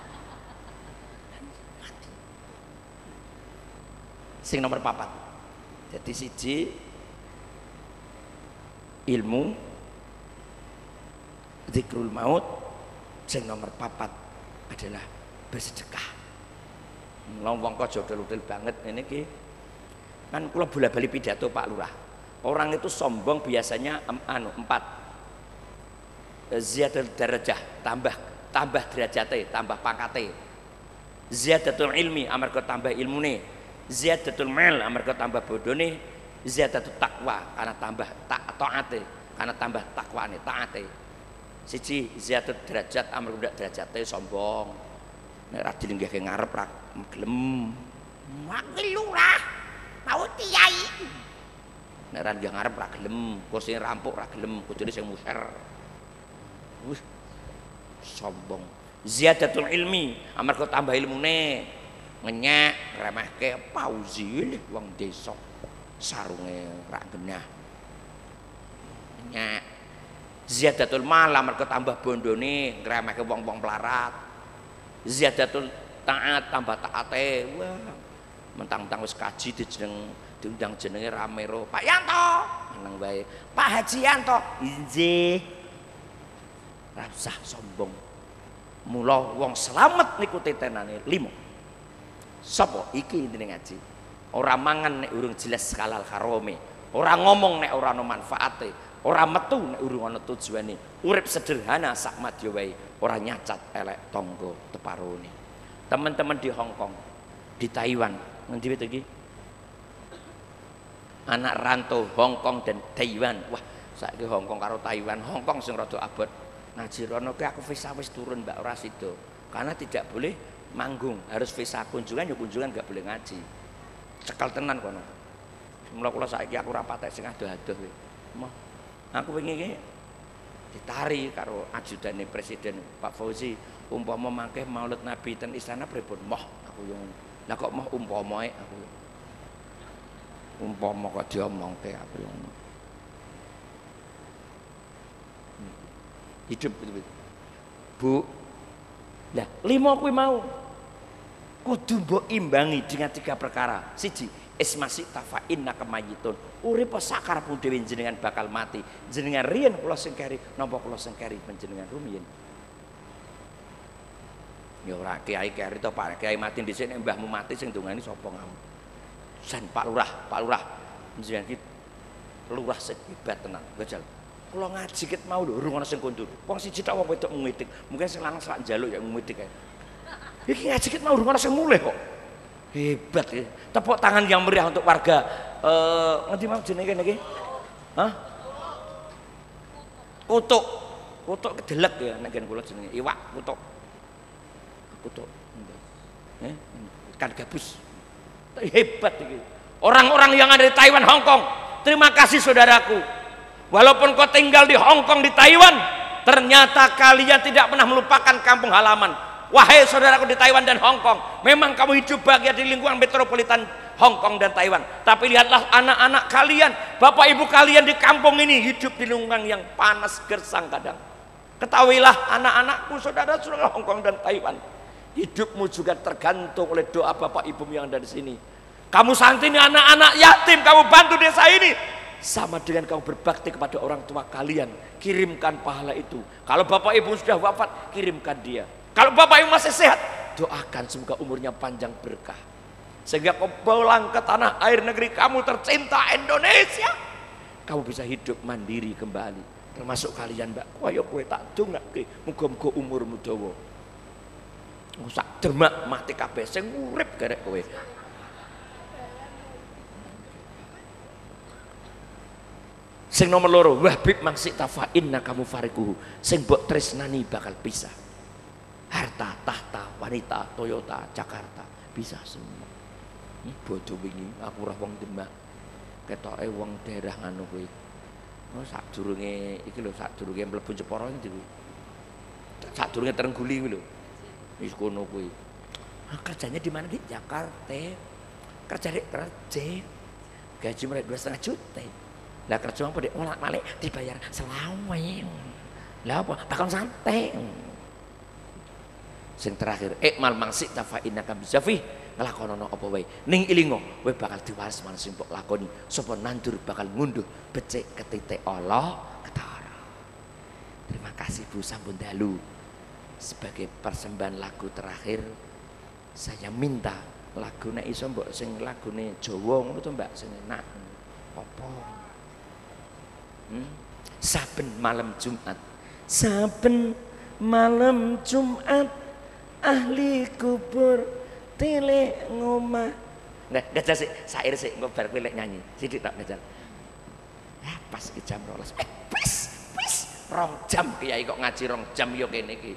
Sing nomor 4. Jadi siji ilmu zikrul maut, sing nomor 4 adalah bersedekah. Wong kok jodol-jodol banget ini ki. Kan kula bola-bali pidato Pak Lurah. Orang itu sombong biasanya 4. Ziyadatul darajah, tambah derajate, tambah pangkate. Ziyadatul ilmi, amarga tambah ilmune. Ziyadatul mal, amarga tambah bodone. Ziyadatul taqwa, karena tambah taate, karena tambah takwane, taate. Siji ziyadatul derajat, amarga derajate sombong. Nek ra dilenggahke ngarep ra gelem. Wakil lurah mau kiai. Nek ra nggah ngarep ra gelem, kursi rampuk ra gelem, kudune sing muser. Wis sombong. Ziyadatul ilmi, amarga tambah ilmune. Ngenyek ngremehke pauzi wong desa. Sarunge ra genah. Ngenyek. Ziyadatul mal, amarga tambah bondone ngremehke wong-wong pelarat. Ziyadatul taat, tambah taate. Wah, mentang-mentang wis kaji diundang jenenge Ramero. Pak Yanto, meneng wae. Pak Haji Yanto, injih. Ra usah sombong. Mula wong slamet niku tetenane 5. Sapa iki intine ngaji? Ora mangan nek urung jelas halal harame, ora ngomong nek ora ana manfaate, ora metu nek urung ana tujuane, urip sederhana sak madya wae, ora nyacat elek tangga teparone. Teman-teman di Hong Kong, di Taiwan, ngendi wit iki? Anak rantau Hong Kong dan Taiwan. Wah, saiki Hong Kong karo Taiwan, Hong Kong sing rada abot. Ngaji rono ki aku visa wis turun Mbak ora sida. Karena tidak boleh manggung, harus visa kunjungan, ya kunjungan gak boleh ngaji. Cekal tenan kono. Mula kula saiki aku ora patek sing adoh-adoh kowe. Moh, aku wingi iki ditari karo ajudane Presiden Pak Fauzi, umpama mangke Maulid Nabi ten istana pripun? Moh, aku yo ngono. Lah kok moh umpamae aku. Umpama kok diomongke aku yo ngono. Hidup betul-betul. Bu, lah 5 kuwi mau kudu mbok imbangi dengan 3 perkara. Siji, ismasi tafain nakamayitun. Urip sakarepmu dhewe jenengan bakal mati. Jenengan riyen kula sing keri, napa kula sing keri panjenengan rumiyin. Ya ora kiai keri to Pak, kiai mati dhisik nek mbahmu mati sing ndongani sapa ngamu? Jan Pak Lurah. Jenengan iki lurah sing hebat tenan. Gajal. Kula ngaji ket mau lho urung ana sing kondur. Wong siji tok wong wedok ngwitik. Mungkin sing lanang sak njaluk ya ngwitik kae. Iki ngaji ket mau urung ana sing mulih kok. Hebat ya. Tepuk tangan yang meriah untuk warga ngendi mau jenenge kene iki? Hah? Kutuk. Kutuk kedelek ya nek kene kula jenenge iwak kutuk. Kutuk. Ikan gabus. Hebat iki. Orang-orang yang ada di Taiwan, Hong Kong, terima kasih saudaraku. Walaupun kau tinggal di Hong Kong, di Taiwan, ternyata kalian tidak pernah melupakan kampung halaman. Wahai saudaraku di Taiwan dan Hong Kong, memang kamu hidup bahagia di lingkungan metropolitan Hong Kong dan Taiwan. Tapi lihatlah anak-anak kalian, bapak ibu kalian di kampung ini hidup di lingkungan yang panas gersang kadang. Ketahuilah anak-anakku, saudara-saudara Hong Kong dan Taiwan, hidupmu juga tergantung oleh doa bapak ibu yang ada di sini. Kamu santuni anak-anak yatim, kamu bantu desa ini, sama dengan kamu berbakti kepada orang tua kalian. Kirimkan pahala itu. Kalau bapak ibu sudah wafat, kirimkan dia. Kalau bapak ibu masih sehat, doakan semoga umurnya panjang berkah, sehingga kau pulang ke tanah air negeri kamu tercinta Indonesia, kamu bisa hidup mandiri kembali. Termasuk kalian mbak, kaya kowe tak dongake muga-muga umurmu dawa. Sak dermak mati kabeh sing urip garek kowe. Sing nomor loro, wahbib mangsik tafa inna kamu farikuhu. Sing mbok tresnani bakal pisah. Harta, tahta, wanita, Toyota, Jakarta, bisa semua. Bojo wingi aku ora wong Demak. Ketoke wong daerah ngono kuwi. Oh sadurunge iki lho, sadurunge mlebu Jepara iki kuwi. Sadurunge Terengguli kuwi lho. Wis kono kuwi. Kerjanya di mana di Jakarta? Kerja di kerja. Gaji mulai 2,5 juta. Lah kerja apa dek ngolak malik dibayar selawe. Lah apa bakal santai. Sing terakhir ikmal mangsi tafa innaka bisafi nglakonono apa wae ning ilingo kowe bakal diwales marang sing mbok lakoni sapa nandur bakal ngunduh becik ketitik Allah ketara. Terima kasih Bu sampun dalu. Sebagai persembahan lagu terakhir saya minta lagu nek iso mbok sing lagune Jawa ngono to Mbak sing enak. Apa? Saben malam Jumat, saben malam Jumat ahli kubur tilek ngomah. Nah, gajah sih, sair sih, gue bar pilek nyanyi. Sidik tak gajah. Pas ke jam 12. Pas, rong jam kiai kok ngaji rong jam yo kene iki.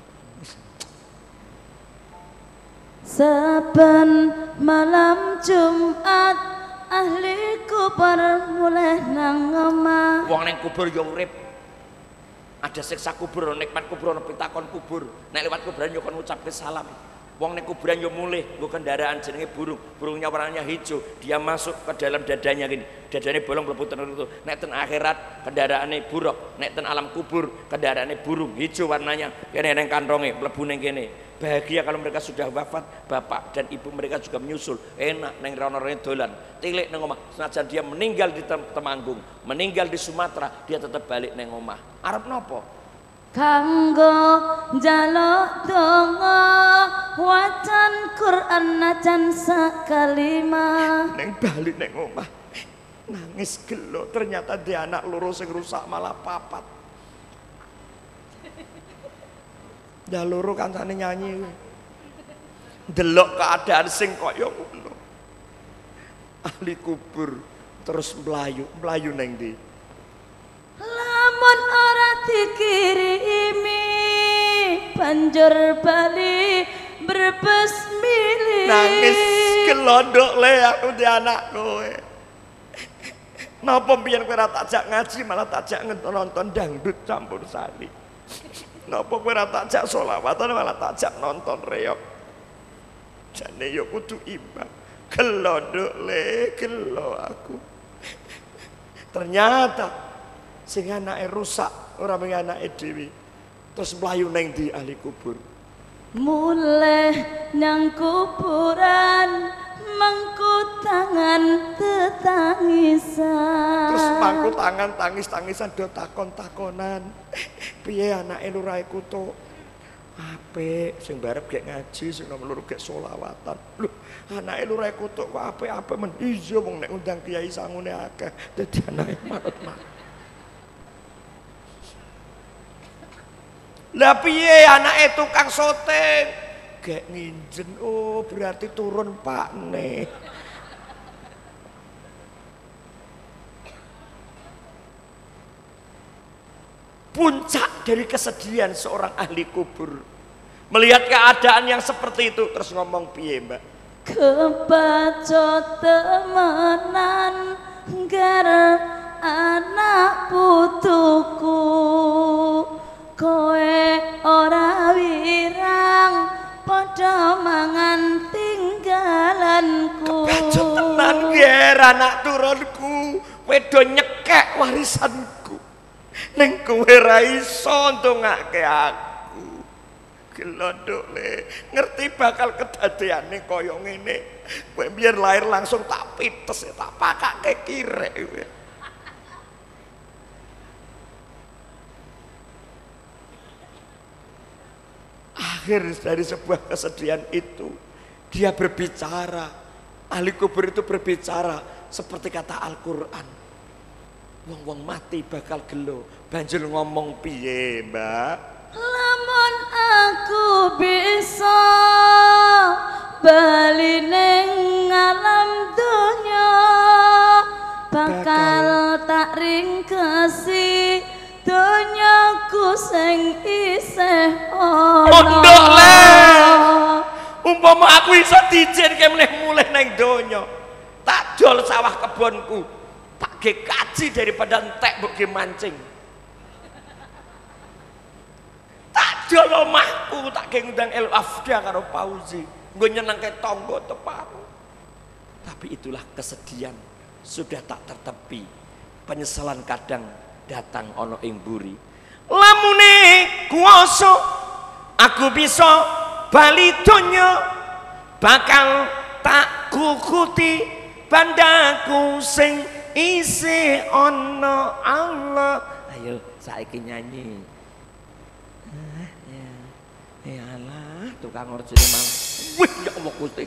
Saben malam Jumat ahli kubur mulai nang omah. Wong ning kubur yo urip. Ada siksa kubur, nikmat kubur, pitakon kubur. Nek lewat kuburan yo kon ngucapke salam. Wong ning kuburan yo mulih, nggo kendaraan jenenge burung. Burungnya warnanya hijau, dia masuk ke dalam dadanya gini. Dadane bolong mlebu tenan itu. Nek ten akhirat kendaraane buruk, nek ten alam kubur kendaraane burung hijau warnanya. Kene ning kantonge mlebu ning kene. Bahagia kalau mereka sudah wafat, bapak dan ibu mereka juga menyusul. Enak neng rono-rono dolan. Tilik neng omah. Senajan dia meninggal di Temanggung, meninggal di Sumatera, dia tetap balik neng omah. Arep nopo? Kanggo njaluk donga wacan Quran najan sakalima. Neng balik neng omah. Nangis gelo, ternyata dia anak loro sing rusak malah papat. Dah loro kancane nyanyi. Delok keadaan sing kaya ngono. Ahli kubur terus melayu neng ndi. Lamun ora dikirimi banjur bali brebes milih. Nangis gelondok le aku di anak kowe. Napa mbiyen kowe ora takjak ngaji malah takjak nonton dangdut campur sari. Napa kowe ora takjak selawatan malah takjak nonton reok. Jane yo kudu imbang. Gelondok le gelo aku. Ternyata sing anake rusak ora mung anake dhewe. Terus mlayu neng di ahli kubur. Mulai nang kuburan mangku tangan tetangisan. Terus mangku tangan tangis-tangisan do takon-takonan. Piye anake lurae kutuk? Apik, sing barep gek ngaji, sing nomor loro gek selawatan. Lho, anake lurae kutuk kok apik-apik men. Iya wong nek undang kiai sangune akeh. Dadi anake manut-manut. Lah piye anake tukang syuting? Gek nginjen. Oh, berarti turun pakne. Puncak dari kesedihan seorang ahli kubur melihat keadaan yang seperti itu terus ngomong piye Mbak? Kebaca temenan gar anak putuku kowe ora wirang padha mangan tinggalanku. Kebaca tenan ger anak turunku kowe do nyekek warisanku. Ning kowe ra iso ndongake aku. Gelondok le, ngerti bakal kedadeane kaya ngene. Kowe biyen lahir langsung tak pites, tak pakake kirek kowe. Akhir dari sebuah kesedihan itu dia berbicara. Ahli kubur itu berbicara seperti kata Al-Qur'an. Wong-wong mati bakal gelo. Banjur ngomong piye, Mbak? Lamun aku bisa bali ning alam dunya bakal tak ring sing isih ana. Pondok le. Umpama aku iso diizinke mulih nang donya, tak dol sawah kebonku, tak ge kaji daripada entek mbok ge mancing. Tak dol omahku, tak ge ngundang El Afda karo Fauzi, nggo nyenengke tangga teparo. Tapi itulah kesedihan sudah tak tertepi. Penyesalan kadang datang ono ing buri. Lamune kuwasa aku bisa bali donya, bakal tak kukuti bandaku sing isih ana. Allah, ayo saiki nyanyi. Ya Allah, tukang orjine malah. Wih, ya Allah Gusti.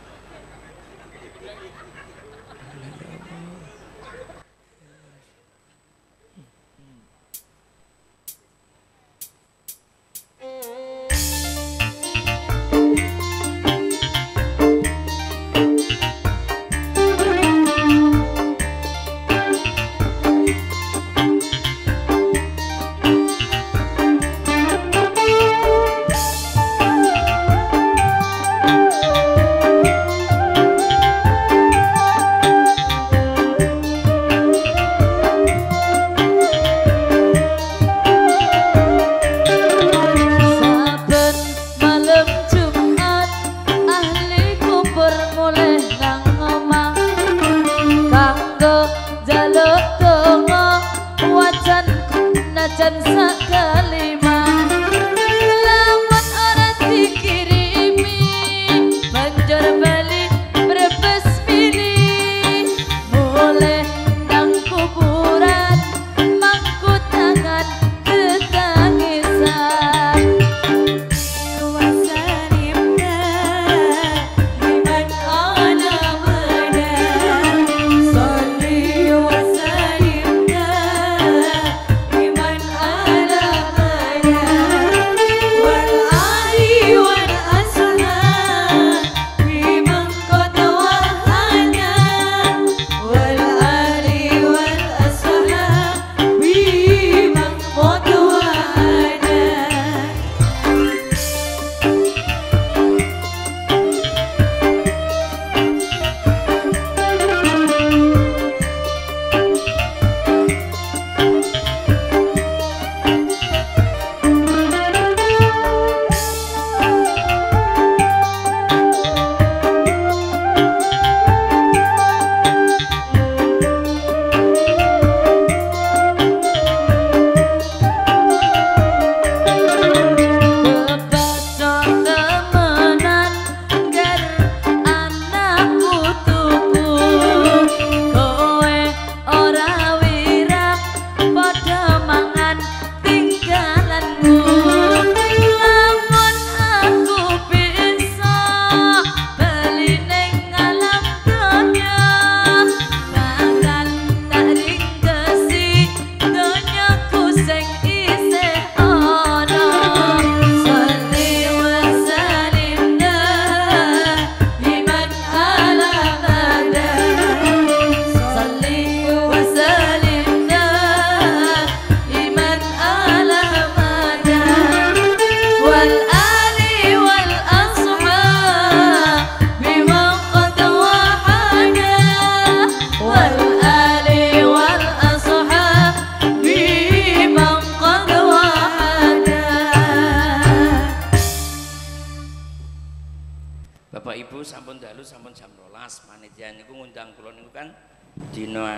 Panitia niku ngundang kula niku kan dina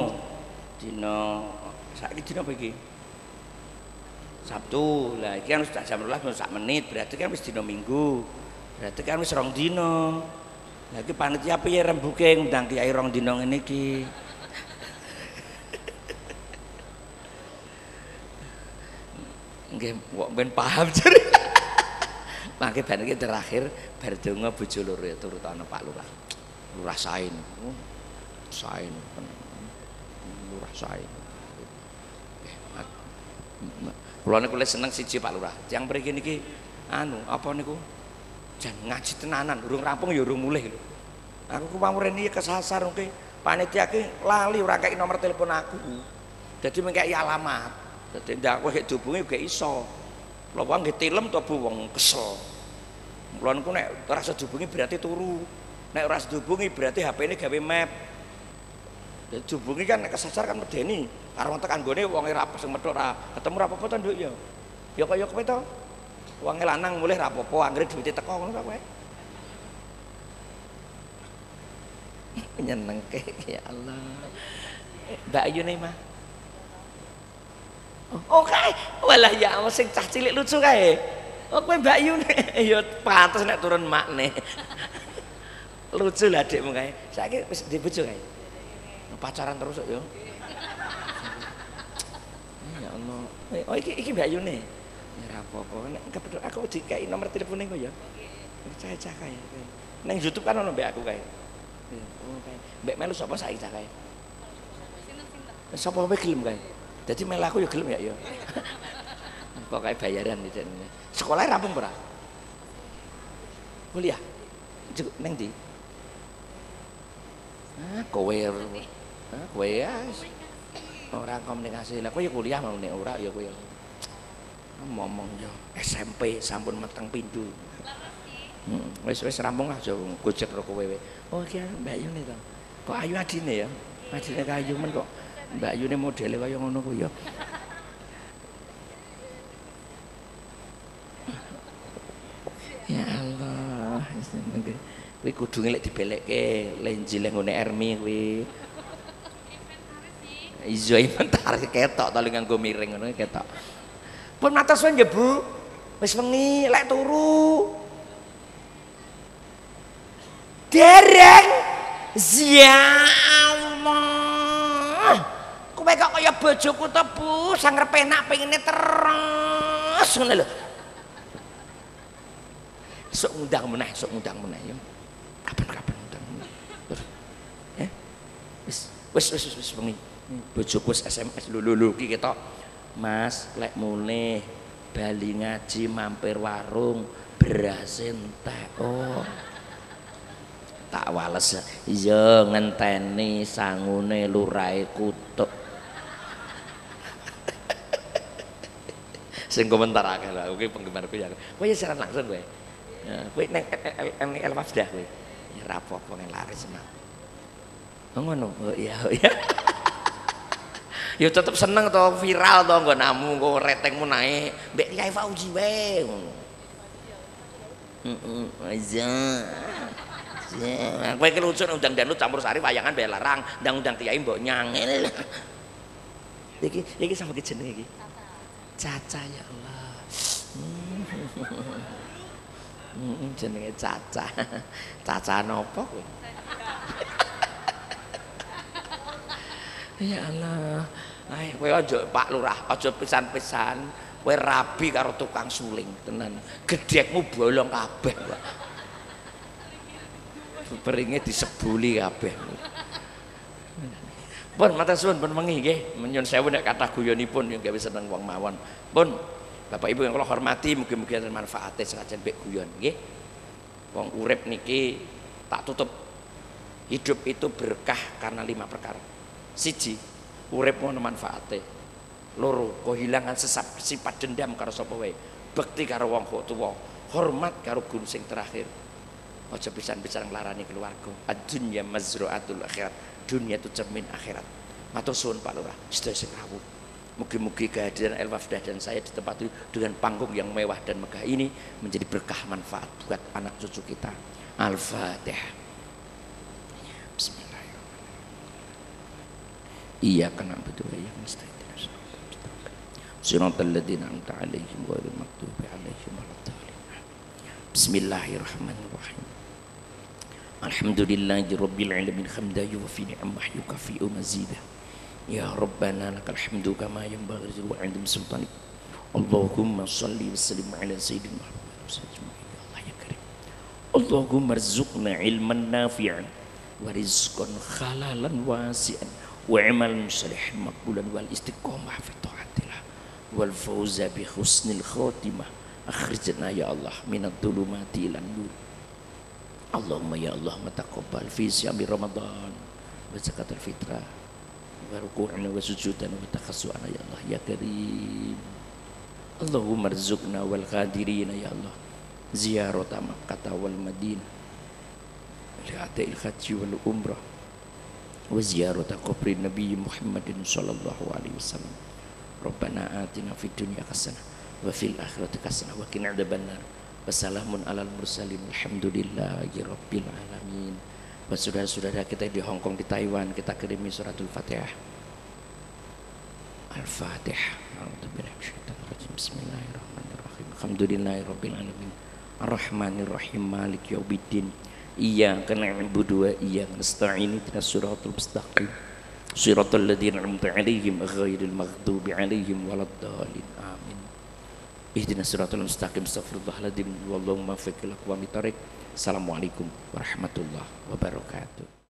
dina saiki dina apa iki? Sabtu. Lah iki kan sudah jam 12 sak menit, berarti kan wis dina Minggu. Berarti kan wis 2 dina. Lah iki panitia piye rembuke ngundang kiai 2 dina ngene iki. Nggih, kok ben paham jare. Mangke ben iki terakhir bar donga bojo loro turut ana Pak Lurah. Lurah Sain. Sain. Lurah Sain. Kula niku seneng siji Pak Lurah. Yang mriki niki anu apa niku? Jan ngaji tenanan, urung rampung ya urung mulih lho. Aku kepamren iki kesasar mungkin panitia ki lali ora kei nomor telepon aku. Jadi mengkei alamat. Dadi ndak kowe dihubungi gak iso. Lha wong nggih tilem to Bu wong kesel. Mula niku nek ora iso dihubungi berarti turu. Nek ora iso dihubungi berarti HP-ne gawe map. Dadi dihubungi kan nek kesasar kan medeni. Karo wong tekan gone wonge ra sing medhok ra ketemu ra apa-apa to Nduk ya. Ya kaya kowe to. Wonge lanang mulih ra apa-apa anggere duwite teko ngono ta kowe. Nyenengke ya Allah. Mbak Ayu nih mah. Oh kae, walah ya Allah sing cah cilik lucu kae. Oh kowe Mbak Ayu nih, ya pantes nek turun makne. Lucu lah adikmu kae. Saiki wis di bojo kae. Pacaran terus yo. Ya Allah. Oh iki Mbak Ayu nih. Ya ora apa-apa. Nek kepethuk aku dikai nomor telepone kok ya. Cah-cah kae. Ning YouTube kan ono mbek aku kae. Oh kae. Mbek melu sapa saiki cah kae? Sapa wae gelem kae. Dadi melu aku ya gelem ya. Pokoke bayaran iki. Sekolah rampung ora? Kuliah. Neng ndi? Kowe. Kowe ya. Ora komunikasi. Lah kowe ya kuliah mau nek ora ya kowe. Ngomong yo SMP sampun meteng pindho. Wis rampung aja gojek karo kowe. Oh iki Mbak Yune to. Kok ayu adine ya? Adine kayu men kok Mbak Yune modele kaya ngono ku ya. Ya Allah, kuwi kudu ngelek dibelekke, lenjil nggone Ermi kuwi. Iso inventaris ketok to nganggo miring ngono ketok. Pun matur suwun nggih Bu. Wis wengi lek turu. Dereng. Ya Allah. Kowe kok kaya bojoku to Bu, sang repenak pengine terus ngono lho. Sok ngundang meneh ya. Kapan ngundang meneh. Wis bengi. Bojoku wis SMS lho iki ketok. Mas, lek mulih bali ngaji mampir warung beras entek. Oh. Tak wales. Iya ngenteni sangune lurahe kutuk. Sing komentar akeh lho, kuwi penggemarku ya. Kowe ya siaran langsung kowe. Kowe ning El-Wafdah kowe. Ya ora apa-apa ning laris mah. Ngono. Oh iya. Ya tetep seneng to viral to nggonamu kok ratingmu naik. Mbek Kiai Fauzi wae ngono. Aja. Kowe iki lucu undang danut campur sari wayangan bae larang, ndang-undang Kiai mbok nyangel. Iki sapa ki jenenge iki? Caca ya Allah. Jenenge Caca. Caca napa kowe? Ya Allah. Ayo kowe aja Pak Lurah, aja pisan-pisan kowe rabi karo tukang suling tenan. Gedhekmu bolong kabeh kok. Peringe disebuli kabeh. Pun matur suwun pun wengi nggih, nyuwun sewu nek kathah guyonipun yang gawe seneng wong mawon. Pun Bapak Ibu yang kula hormati, mugi-mugi enten manfaate senajan mek guyon nggih. Wong urip niki tak tutup. Hidup itu berkah karena 5 perkara. 1, urip ono manfaate. 2, kehilangan sifat dendam karo sapa wae. Bekti karo wong tuwa, hormat karo guru sing terakhir. Aja pisan-pisan nglarani keluarga. Ad-dunya mazra'atul akhirat. Dunia itu cermin akhirat. Matur suwun Pak Lurah, sedaya sing rawuh. Mugi-mugi kehadiran El-Wafdah dan saya di tempat itu dengan panggung yang mewah dan megah ini menjadi berkah manfaat buat anak cucu kita. Al-Fatihah. Bismillahirrahmanirrahim. Iyyaka na'budu wa iyyaka nasta'in. Shiratal ladzina an'amta 'alaihim ghairil maghdubi 'alaihim waladdallin. Bismillahirrahmanirrahim. Alhamdulillahi rabbil alamin hamdan yuwaffi ni'amah yukafi'u mazidah. Ya Rabbana lakal hamdu kama yanbaghi li wa'idum sultanik. Allahumma shalli wa sallim ala sayyidina Muhammad Allah ya karim. Allahumma rzuqna ilman nafi'an wa rizqan halalan wasi'an wa amalan salihan maqbulan wal istiqamah fi taatillah wal fawza bi husnil khatimah. Akhrijna ya Allah minad dhulumati ilan nur. Allahumma ya Allah mataqabbal fi siyami Ramadan wa zakatul fitrah وركوعنا وسجودنا وتخشعنا يا الله يا كريم. اللهم ارزقنا والقادرين يا الله زيارة مكة والمدينة لأداء الحج والعمرة وزيارة قبر النبي محمد صلى الله عليه وسلم. ربنا آتنا في الدنيا حسنة وفي الآخرة حسنة وقنا عذاب النار. Wassalamun alal mursalin alhamdulillahi rabbil alamin. Saudara-saudara kita di Hong Kong, di Taiwan, kita kirimi suratul Fatihah. Al-Fatihah. Bismillahirrahmanirrahim. Alhamdulillahi rabbil alamin. Ar-Rahmanir Rahim. Maliki yaumiddin. Iyyaka na'budu wa iyyaka nasta'in. Ihdinas siratal mustaqim. Siratal ladzina an'amta 'alaihim ghairil maghdubi 'alaihim waladdallin. Amin. Ihdinas siratal mustaqim. Astaghfirullahaladzim. Wallahumma fiqhil aqwamit thariq. Assalamualaikum warahmatullahi wabarakatuh.